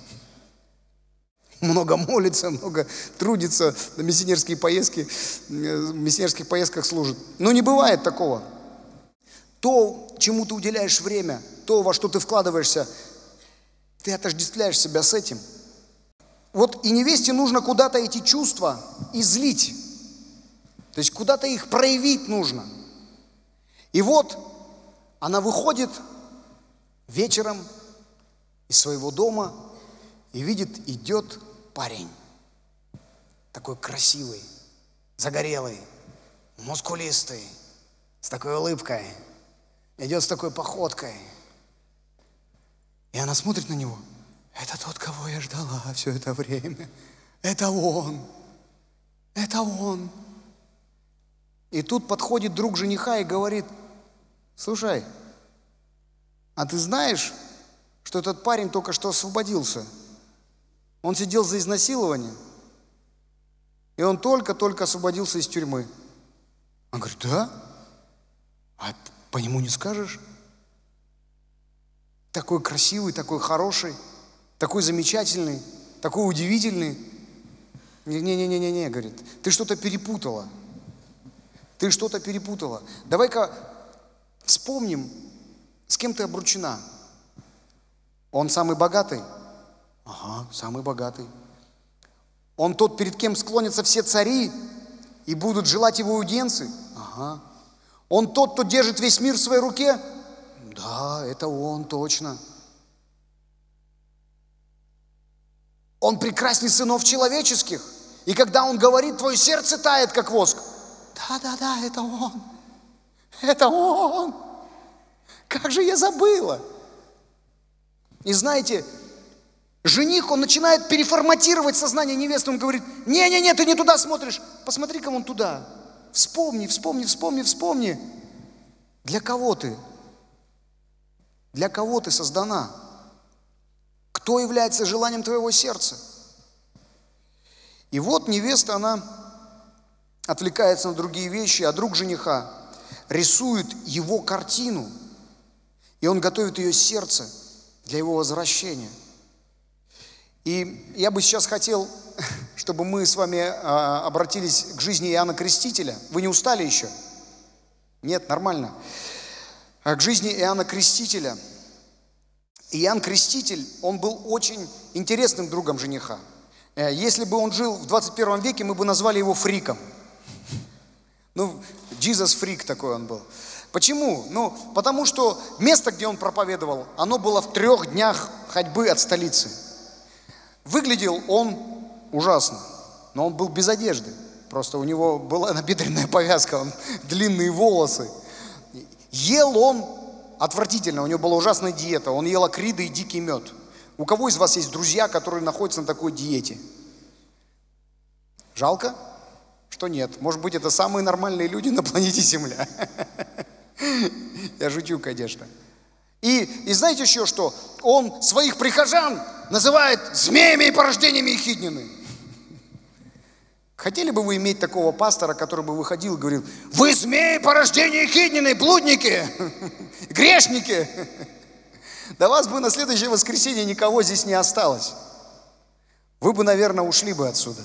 Много молится, много трудится, на миссионерских поездках служит. Но не бывает такого. То, чему ты уделяешь время, то, во что ты вкладываешься, ты отождествляешь себя с этим. Вот и невесте нужно куда-то эти чувства излить. То есть куда-то их проявить нужно. И вот она выходит вечером из своего дома и видит, идет парень. Такой красивый, загорелый, мускулистый, с такой улыбкой. Идет с такой походкой. И она смотрит на него. Это тот, кого я ждала все это время. Это он. Это он. И тут подходит друг жениха и говорит: слушай, а ты знаешь, что этот парень только что освободился? Он сидел за изнасилование, и он только-только освободился из тюрьмы. Он говорит, да? А по нему не скажешь? Такой красивый, такой хороший, такой замечательный, такой удивительный. Не, говорит, ты что-то перепутала. Ты что-то перепутала. Давай-ка вспомним, с кем ты обручена. Он самый богатый? Ага, самый богатый. Он тот, перед кем склонятся все цари и будут желать его аудиенции? Ага. Он тот, кто держит весь мир в своей руке? Да, это он, точно. Он прекрасней сынов человеческих. И когда он говорит, твое сердце тает, как воск. Да, это он. Это он. Как же я забыла. И знаете, жених, он начинает переформатировать сознание невесты. Он говорит, не, ты не туда смотришь. Посмотри-ка вон туда. Вспомни. Для кого ты? Для кого ты создана? Кто является желанием твоего сердца? И вот невеста, она отвлекается на другие вещи, а друг жениха рисует его картину, и он готовит ее сердце для его возвращения. И я бы сейчас хотел, чтобы мы с вами обратились к жизни Иоанна Крестителя. Вы не устали еще? Нет, нормально. К жизни Иоанна Крестителя. Иоанн Креститель, он был очень интересным другом жениха. Если бы он жил в 21 веке, мы бы назвали его фриком. Jesus фрик такой он был. Почему? Потому что место, где он проповедовал, оно было в 3 днях ходьбы от столицы. Выглядел он ужасно, но он был без одежды. Просто у него была набедренная повязка, длинные волосы. Ел он отвратительно, у него была ужасная диета. Он ел акриды и дикий мед. У кого из вас есть друзья, которые находятся на такой диете? Жалко, что нет. Может быть, это самые нормальные люди на планете Земля. Я шучу, конечно. И знаете еще что? Он своих прихожан называет змеями и порождениями Ехиднины. Хотели бы вы иметь такого пастора, который бы выходил и говорил, вы змеи, порождения Ехиднины, блудники, грешники. Да вас бы на следующее воскресенье никого здесь не осталось. Вы бы, наверное, ушли бы отсюда.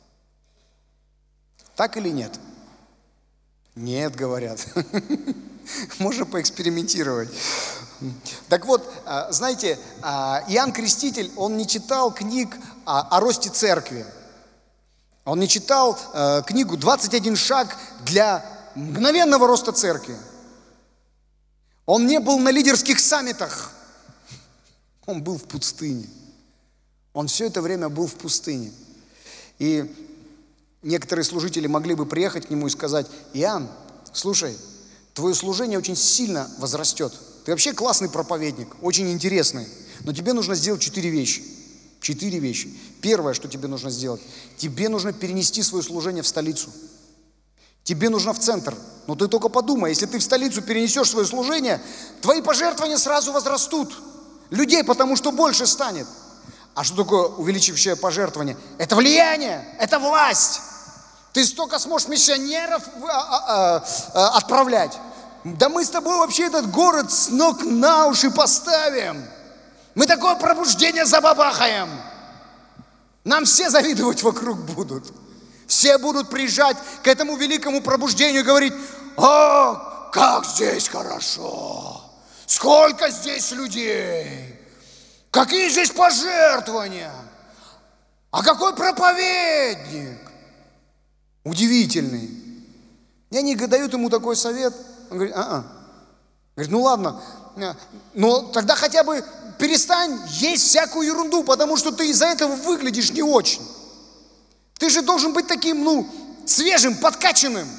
Так или нет? Нет, говорят. Можно поэкспериментировать. Так вот, знаете, Иоанн Креститель, он не читал книг о росте церкви. Он не читал книгу «21 шаг для мгновенного роста церкви». Он не был на лидерских саммитах. Он был в пустыне. Он все это время был в пустыне. И некоторые служители могли бы приехать к нему и сказать, Иоанн, слушай, твое служение очень сильно возрастет. Ты вообще классный проповедник, очень интересный. Но тебе нужно сделать 4 вещи. 4 вещи. Первое, что тебе нужно сделать, тебе нужно перенести свое служение в столицу. Тебе нужно в центр. Но ты только подумай, если ты в столицу перенесешь свое служение, твои пожертвования сразу возрастут. Людей, потому что больше станет. А что такое увеличивающее пожертвование? Это влияние, это власть. Ты столько сможешь миссионеров отправлять. Да мы с тобой вообще этот город с ног на уши поставим. Мы такое пробуждение забабахаем. Нам все завидовать вокруг будут. Все будут приезжать к этому великому пробуждению и говорить, о, как здесь хорошо. Сколько здесь людей. Какие здесь пожертвования. А какой проповедник. Удивительный. И они дают ему такой совет. Он говорит, Говорит, ну ладно, но тогда хотя бы перестань есть всякую ерунду, потому что ты из-за этого выглядишь не очень. Ты же должен быть таким, свежим, подкачанным.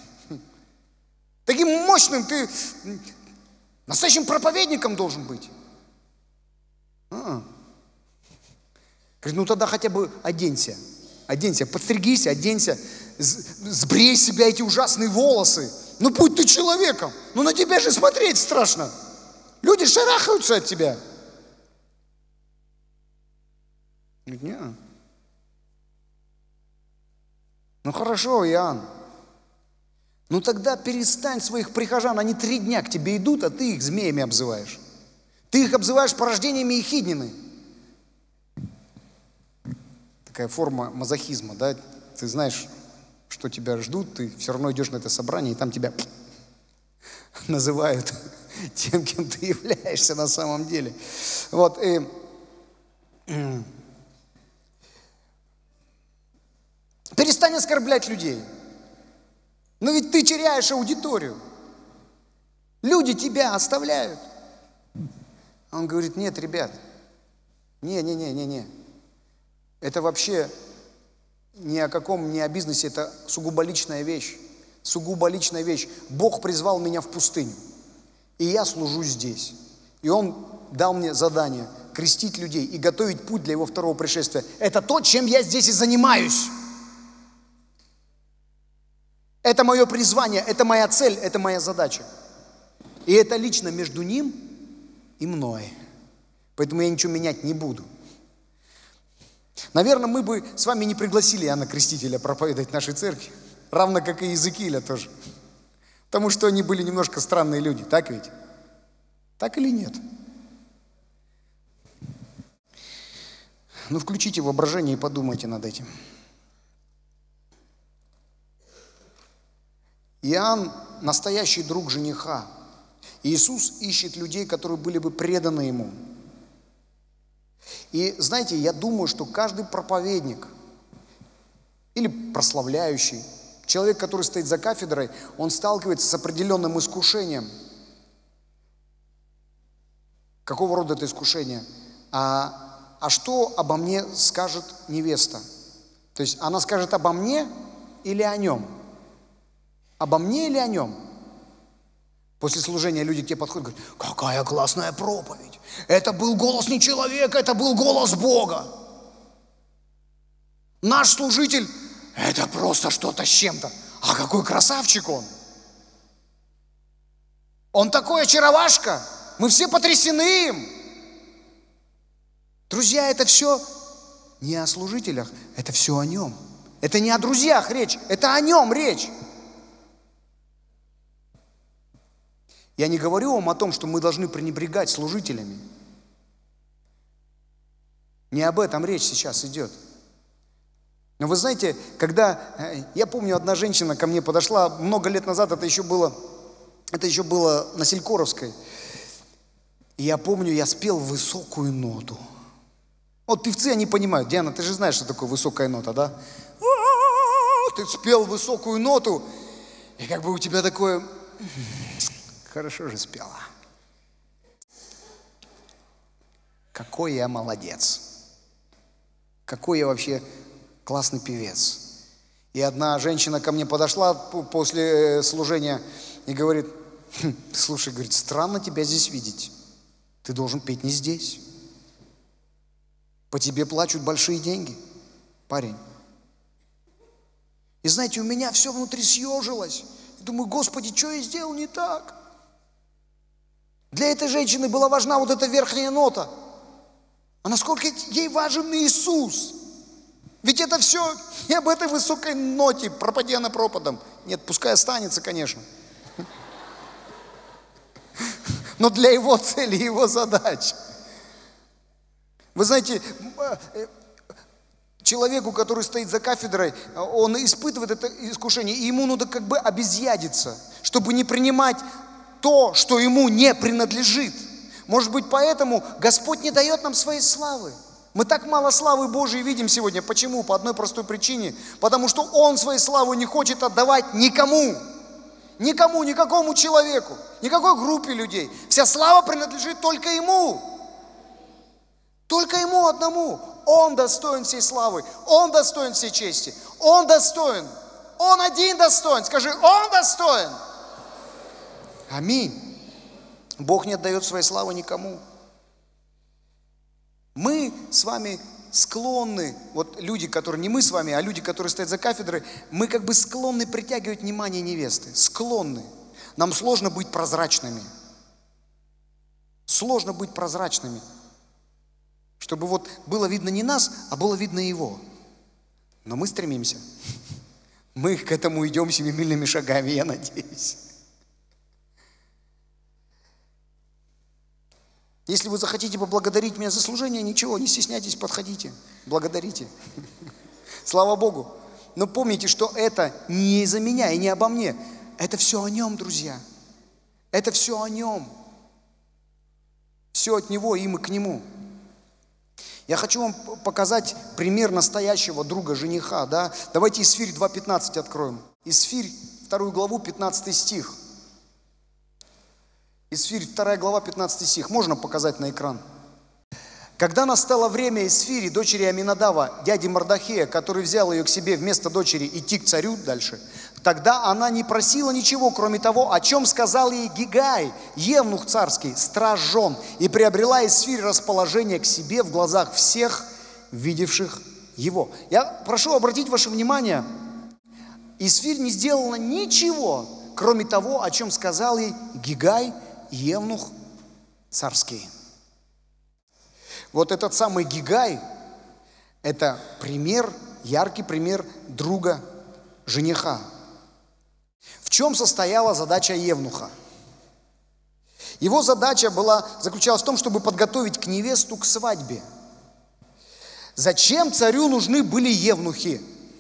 Таким мощным, ты настоящим проповедником должен быть. Говорит, ну тогда хотя бы оденься, подстригись, оденься, сбрей с себя эти ужасные волосы. Ну будь ты человеком, на тебя же смотреть страшно. Люди шарахаются от тебя. Говорит, нет. Ну хорошо, Иоанн. Ну тогда перестань своих прихожан, они 3 дня к тебе идут, а ты их змеями обзываешь. Ты их обзываешь порождениями ехиднины. Такая форма мазохизма, да? Ты знаешь, что тебя ждут, ты все равно идешь на это собрание, и там тебя называют тем, кем ты являешься на самом деле. Вот, и перестань оскорблять людей. Но ведь ты теряешь аудиторию. Люди тебя оставляют. Он говорит: нет, ребят, не. Это вообще ни о каком, ни о бизнесе, это сугубо личная вещь. Сугубо личная вещь. Бог призвал меня в пустыню, и я служу здесь. И Он дал мне задание крестить людей и готовить путь для Его второго пришествия. Это то, чем я здесь и занимаюсь. Это мое призвание, это моя цель, это моя задача. И это лично между Ним и мной. Поэтому я ничего менять не буду. Наверное, мы бы с вами не пригласили Иоанна Крестителя проповедовать в нашей церкви, равно как и Иезекииля тоже. Потому что они были немножко странные люди, так ведь? Так или нет? Ну, включите воображение и подумайте над этим. Иоанн – настоящий друг жениха. Иисус ищет людей, которые были бы преданы Ему. И знаете, я думаю, что каждый проповедник или прославляющий, человек, который стоит за кафедрой, он сталкивается с определенным искушением. Какого рода это искушение? А что обо мне скажет невеста? То есть она скажет обо мне или о нем? Обо мне или о нем? После служения люди к тебе подходят и говорят: какая классная проповедь. Это был голос не человека, это был голос Бога. Наш служитель, это просто что-то с чем-то. А какой красавчик он. Он такой очаровашка. Мы все потрясены им. Друзья, это все не о служителях, это все о нем. Это не о друзьях речь, это о нем речь. Я не говорю вам о том, что мы должны пренебрегать служителями. Не об этом речь сейчас идет. Но вы знаете, когда, я помню, одна женщина ко мне подошла много лет назад, это еще было на Селькоровской. И я помню, я спел высокую ноту. Вот певцы, они понимают. Диана, ты же знаешь, что такое высокая нота, да? Ты спел высокую ноту, и как бы у тебя такое... Хорошо же спела. Какой я молодец. Какой я вообще классный певец. И одна женщина ко мне подошла после служения и говорит: слушай, говорит, странно тебя здесь видеть. Ты должен петь не здесь. По тебе плачут большие деньги, парень. И знаете, у меня все внутри съежилось. Думаю: Господи, что я сделал не так? Для этой женщины была важна вот эта верхняя нота. А насколько ей важен Иисус? Ведь это все не об этой высокой ноте, пропади она пропадом. Нет, пускай останется, конечно. Но для его цели, его задач. Вы знаете, человеку, который стоит за кафедрой, он испытывает это искушение, и ему надо как бы обезъядиться, чтобы не принимать то, что ему не принадлежит. Может быть, поэтому Господь не дает нам своей славы. Мы так мало славы Божией видим сегодня. Почему? По одной простой причине. Потому что Он своей славы не хочет отдавать никому. Никому, никакому человеку, никакой группе людей. Вся слава принадлежит только Ему. Только Ему одному. Он достоин всей славы. Он достоин всей чести. Он достоин. Он один достоин. Скажи: Он достоин. Аминь. Бог не отдает своей славы никому. Мы с вами склонны, вот люди, которые, не мы с вами, а люди, которые стоят за кафедрой, мы как бы склонны притягивать внимание невесты. Склонны. Нам сложно быть прозрачными. Сложно быть прозрачными. Чтобы вот было видно не нас, а было видно Его. Но мы стремимся. Мы к этому идем семимильными шагами, я надеюсь. Если вы захотите поблагодарить меня за служение, ничего, не стесняйтесь, подходите, благодарите. Слава Богу. Но помните, что это не из-за меня и не обо мне. Это все о Нем, друзья. Это все о Нем. Все от Него, и мы к Нему. Я хочу вам показать пример настоящего друга жениха. Да? Давайте Исфирь 2:15 откроем. Исфирь, 2 главу, 15 стих. Исфирь, 2 глава, 15 стих. Можно показать на экран? Когда настало время Исфири, дочери Аминадава, дяди Мардохея, который взял ее к себе вместо дочери идти к царю дальше, тогда она не просила ничего, кроме того, о чем сказал ей Гигай, евнух царский, страж жен, и приобрела Исфирь расположение к себе в глазах всех, видевших его. Я прошу обратить ваше внимание, Исфирь не сделала ничего, кроме того, о чем сказал ей Гигай, евнух царский. Вот этот самый Гигай, это пример, яркий пример друга жениха. В чем состояла задача евнуха? Его задача заключалась в том, чтобы подготовить к невесту к свадьбе. Зачем царю нужны были евнухи?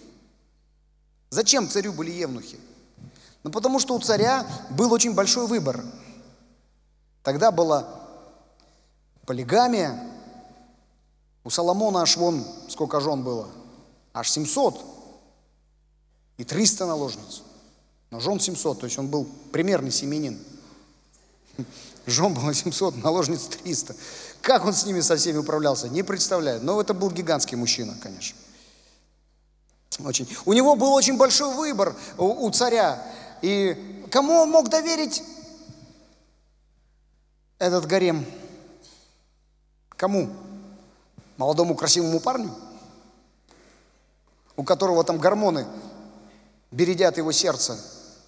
Зачем царю были евнухи? Ну, потому что у царя был очень большой выбор. Тогда была полигамия. У Соломона аж вон сколько жен было? Аж 700 и 300 наложниц. Но жен 700, то есть он был примерный семьянин. Жен было 700, наложниц 300. Как он с ними со всеми управлялся, не представляю. Но это был гигантский мужчина, конечно. Очень. У него был очень большой выбор у царя. И кому он мог доверить этот гарем? Кому? Молодому красивому парню, у которого там гормоны бередят его сердце.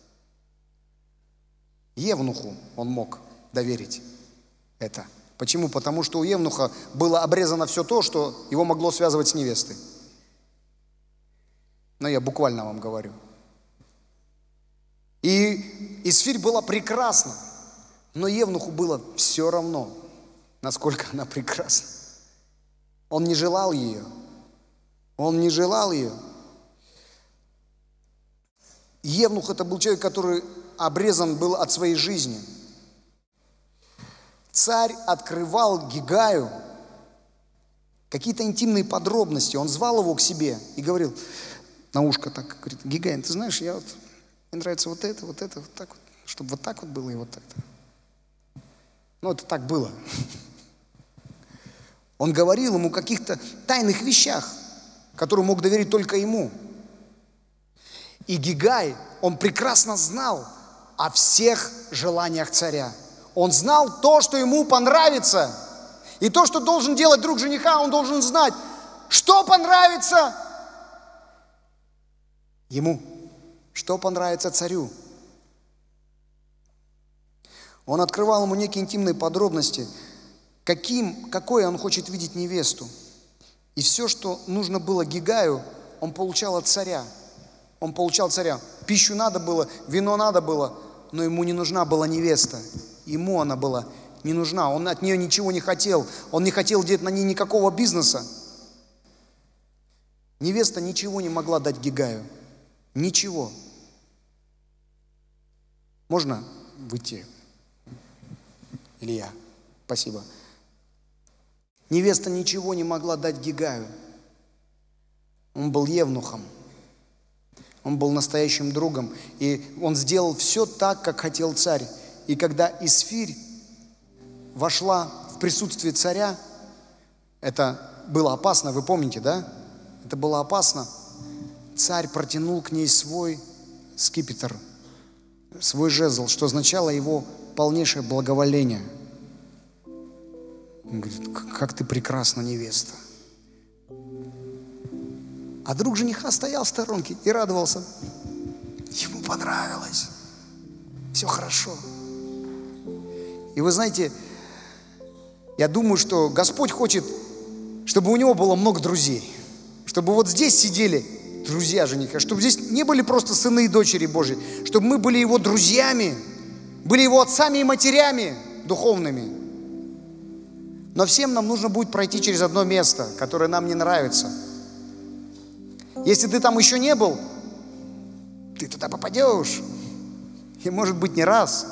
Евнуху он мог доверить это. Почему? Потому что у евнуха было обрезано все то, что его могло связывать с невестой. Но я буквально вам говорю. И Исфирь была прекрасна, но евнуху было все равно, насколько она прекрасна. Он не желал ее. Он не желал ее. Евнух — это был человек, который обрезан был от своей жизни. Царь открывал Гигаю какие-то интимные подробности. Он звал его к себе и говорил на ушко так, говорит: Гигай, ты знаешь, мне нравится вот это, вот так вот, чтобы вот так вот было и вот это. Ну, это так было. Он говорил ему о каких-то тайных вещах, которые мог доверить только ему. И Гигай, он прекрасно знал о всех желаниях царя. Он знал то, что ему понравится. И то, что должен делать друг жениха, он должен знать, что понравится ему, что понравится царю. Он открывал ему некие интимные подробности, какой он хочет видеть невесту. И все, что нужно было Гигаю, он получал от царя. Он получал царя. Пищу надо было, вино надо было, но ему не нужна была невеста. Ему она была не нужна. Он от нее ничего не хотел. Он не хотел делать на ней никакого бизнеса. Невеста ничего не могла дать Гигаю. Ничего. Можно выйти? Илья, спасибо. Невеста ничего не могла дать Гигаю. Он был евнухом. Он был настоящим другом. И он сделал все так, как хотел царь. И когда Исфирь вошла в присутствие царя, это было опасно, вы помните, да? Это было опасно. Царь протянул к ней свой скипетр, свой жезл, что означало его полнейшее благоволение. Он говорит: как ты прекрасна, невеста. А друг жениха стоял в сторонке и радовался. Ему понравилось. Все хорошо. И вы знаете, я думаю, что Господь хочет, чтобы у него было много друзей. Чтобы вот здесь сидели друзья жениха, чтобы здесь не были просто сыны и дочери Божьи, чтобы мы были его друзьями, были его отцами и матерями духовными. Но всем нам нужно будет пройти через одно место, которое нам не нравится. Если ты там еще не был, ты туда попадешь. И может быть не раз.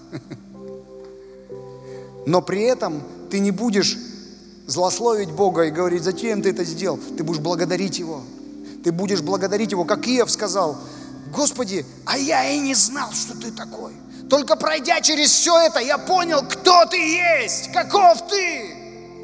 Но при этом ты не будешь злословить Бога и говорить: зачем ты это сделал? Ты будешь благодарить Его. Ты будешь благодарить Его, как Иов сказал: Господи, а я и не знал, что ты такой. Только пройдя через все это, я понял, кто ты есть, каков ты.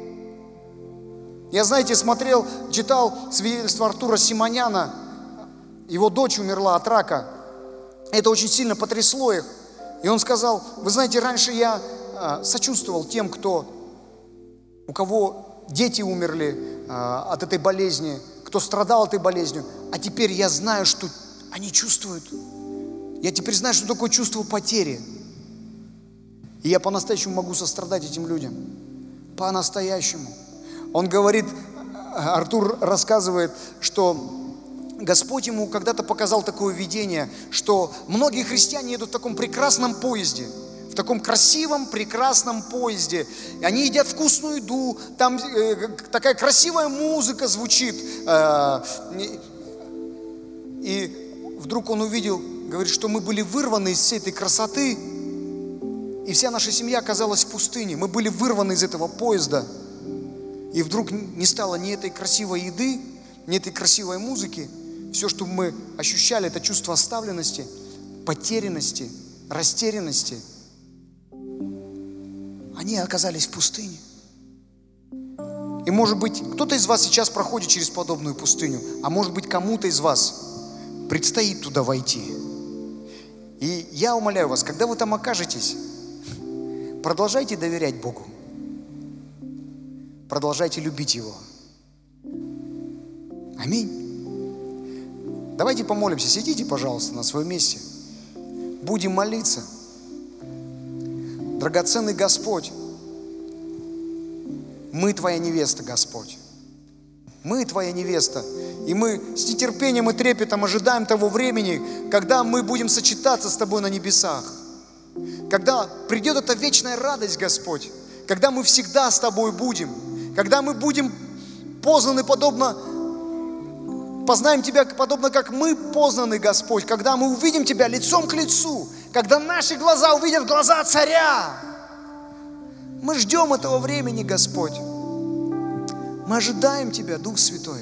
Я, знаете, читал свидетельство Артура Симоняна. Его дочь умерла от рака. Это очень сильно потрясло их. И он сказал: вы знаете, раньше я сочувствовал тем, у кого дети умерли от этой болезни, кто страдал этой болезнью. А теперь я знаю, что они чувствуют. Я теперь знаю, что такое чувство потери. И я по-настоящему могу сострадать этим людям. По-настоящему. Он говорит, Артур рассказывает, что Господь ему когда-то показал такое видение, что многие христиане едут в таком прекрасном поезде, в таком красивом, прекрасном поезде. И они едят вкусную еду, там такая красивая музыка звучит. И вдруг он увидел, говорит, что мы были вырваны из всей этой красоты, и вся наша семья оказалась в пустыне. Мы были вырваны из этого поезда. И вдруг не стало ни этой красивой еды, ни этой красивой музыки. Все, что мы ощущали, это чувство оставленности, потерянности, растерянности. Они оказались в пустыне. И может быть, кто-то из вас сейчас проходит через подобную пустыню, а может быть, кому-то из вас предстоит туда войти. И я умоляю вас, когда вы там окажетесь, продолжайте доверять Богу. Продолжайте любить Его. Аминь. Давайте помолимся. Сидите, пожалуйста, на своем месте. Будем молиться. Драгоценный Господь, мы Твоя невеста, Господь. Мы Твоя невеста. И мы с нетерпением и трепетом ожидаем того времени, когда мы будем сочетаться с Тобой на небесах. Когда придет эта вечная радость, Господь. Когда мы всегда с Тобой будем. Когда мы будем познаны познаем Тебя подобно, как мы познаны, Господь. Когда мы увидим Тебя лицом к лицу. Когда наши глаза увидят глаза Царя. Мы ждем этого времени, Господь. Мы ожидаем Тебя, Дух Святой.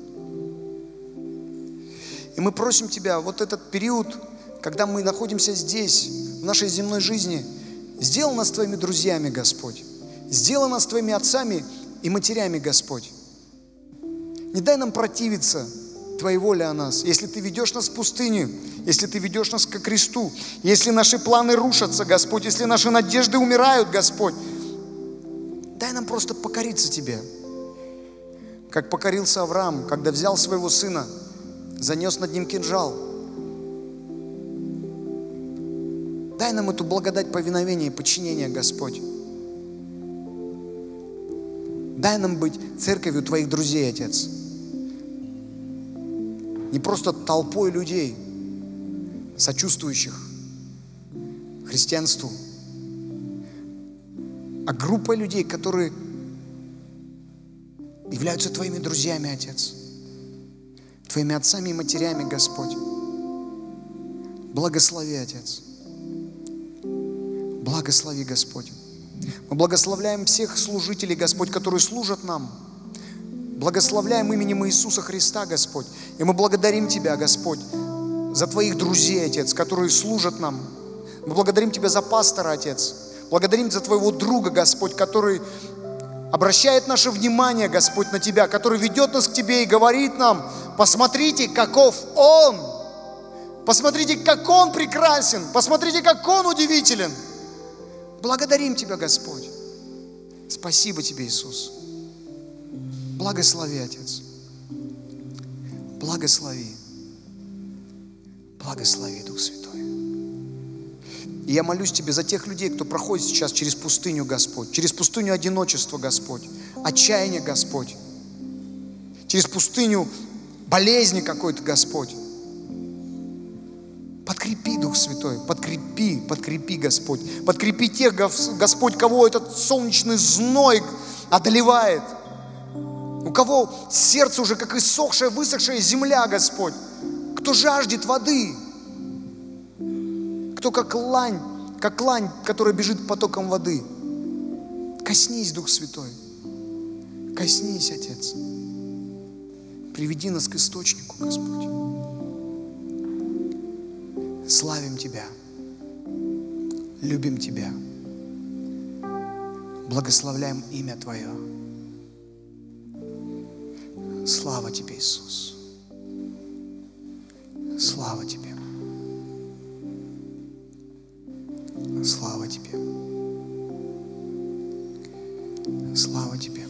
И мы просим Тебя, вот этот период, когда мы находимся здесь, в нашей земной жизни, сделай нас Твоими друзьями, Господь. Сделай нас Твоими отцами и матерями, Господь. Не дай нам противиться Твоей воле о нас. Если Ты ведешь нас в пустыню, если Ты ведешь нас ко кресту, если наши планы рушатся, Господь, если наши надежды умирают, Господь, дай нам просто покориться Тебе. Как покорился Авраам, когда взял своего сына, занес над ним кинжал. Дай нам эту благодать повиновения и подчинения, Господь. Дай нам быть церковью Твоих друзей, Отец. Не просто толпой людей, сочувствующих христианству, а группой людей, которые являются Твоими друзьями, Отец. Твоими отцами и матерями, Господь. Благослови, Отец. Благослови, Господь. Мы благословляем всех служителей, Господь, которые служат нам. Благословляем именем Иисуса Христа, Господь. И мы благодарим Тебя, Господь, за Твоих друзей, Отец, которые служат нам. Мы благодарим Тебя за пастора, Отец. Благодарим за Твоего друга, Господь, который обращает наше внимание, Господь, на Тебя, который ведет нас к Тебе и говорит нам: посмотрите, каков Он. Посмотрите, как Он прекрасен. Посмотрите, как Он удивителен. Благодарим Тебя, Господь. Спасибо Тебе, Иисус. Благослови, Отец. Благослови. Благослови, Дух Святой. И я молюсь Тебе за тех людей, кто проходит сейчас через пустыню, Господь. Через пустыню одиночества, Господь. Отчаяния, Господь. Через пустыню болезни какой-то, Господь. Подкрепи, Дух Святой, подкрепи, Господь. Подкрепи тех, Господь, кого этот солнечный зной одолевает. У кого сердце уже как иссохшая, высохшая земля, Господь. Кто жаждет воды. Кто как лань, которая бежит потоком воды. Коснись, Дух Святой. Коснись, Отец. Приведи нас к источнику, Господь. Славим Тебя. Любим Тебя. Благословляем имя Твое. Слава Тебе, Иисус. Слава Тебе. Слава Тебе. Слава Тебе.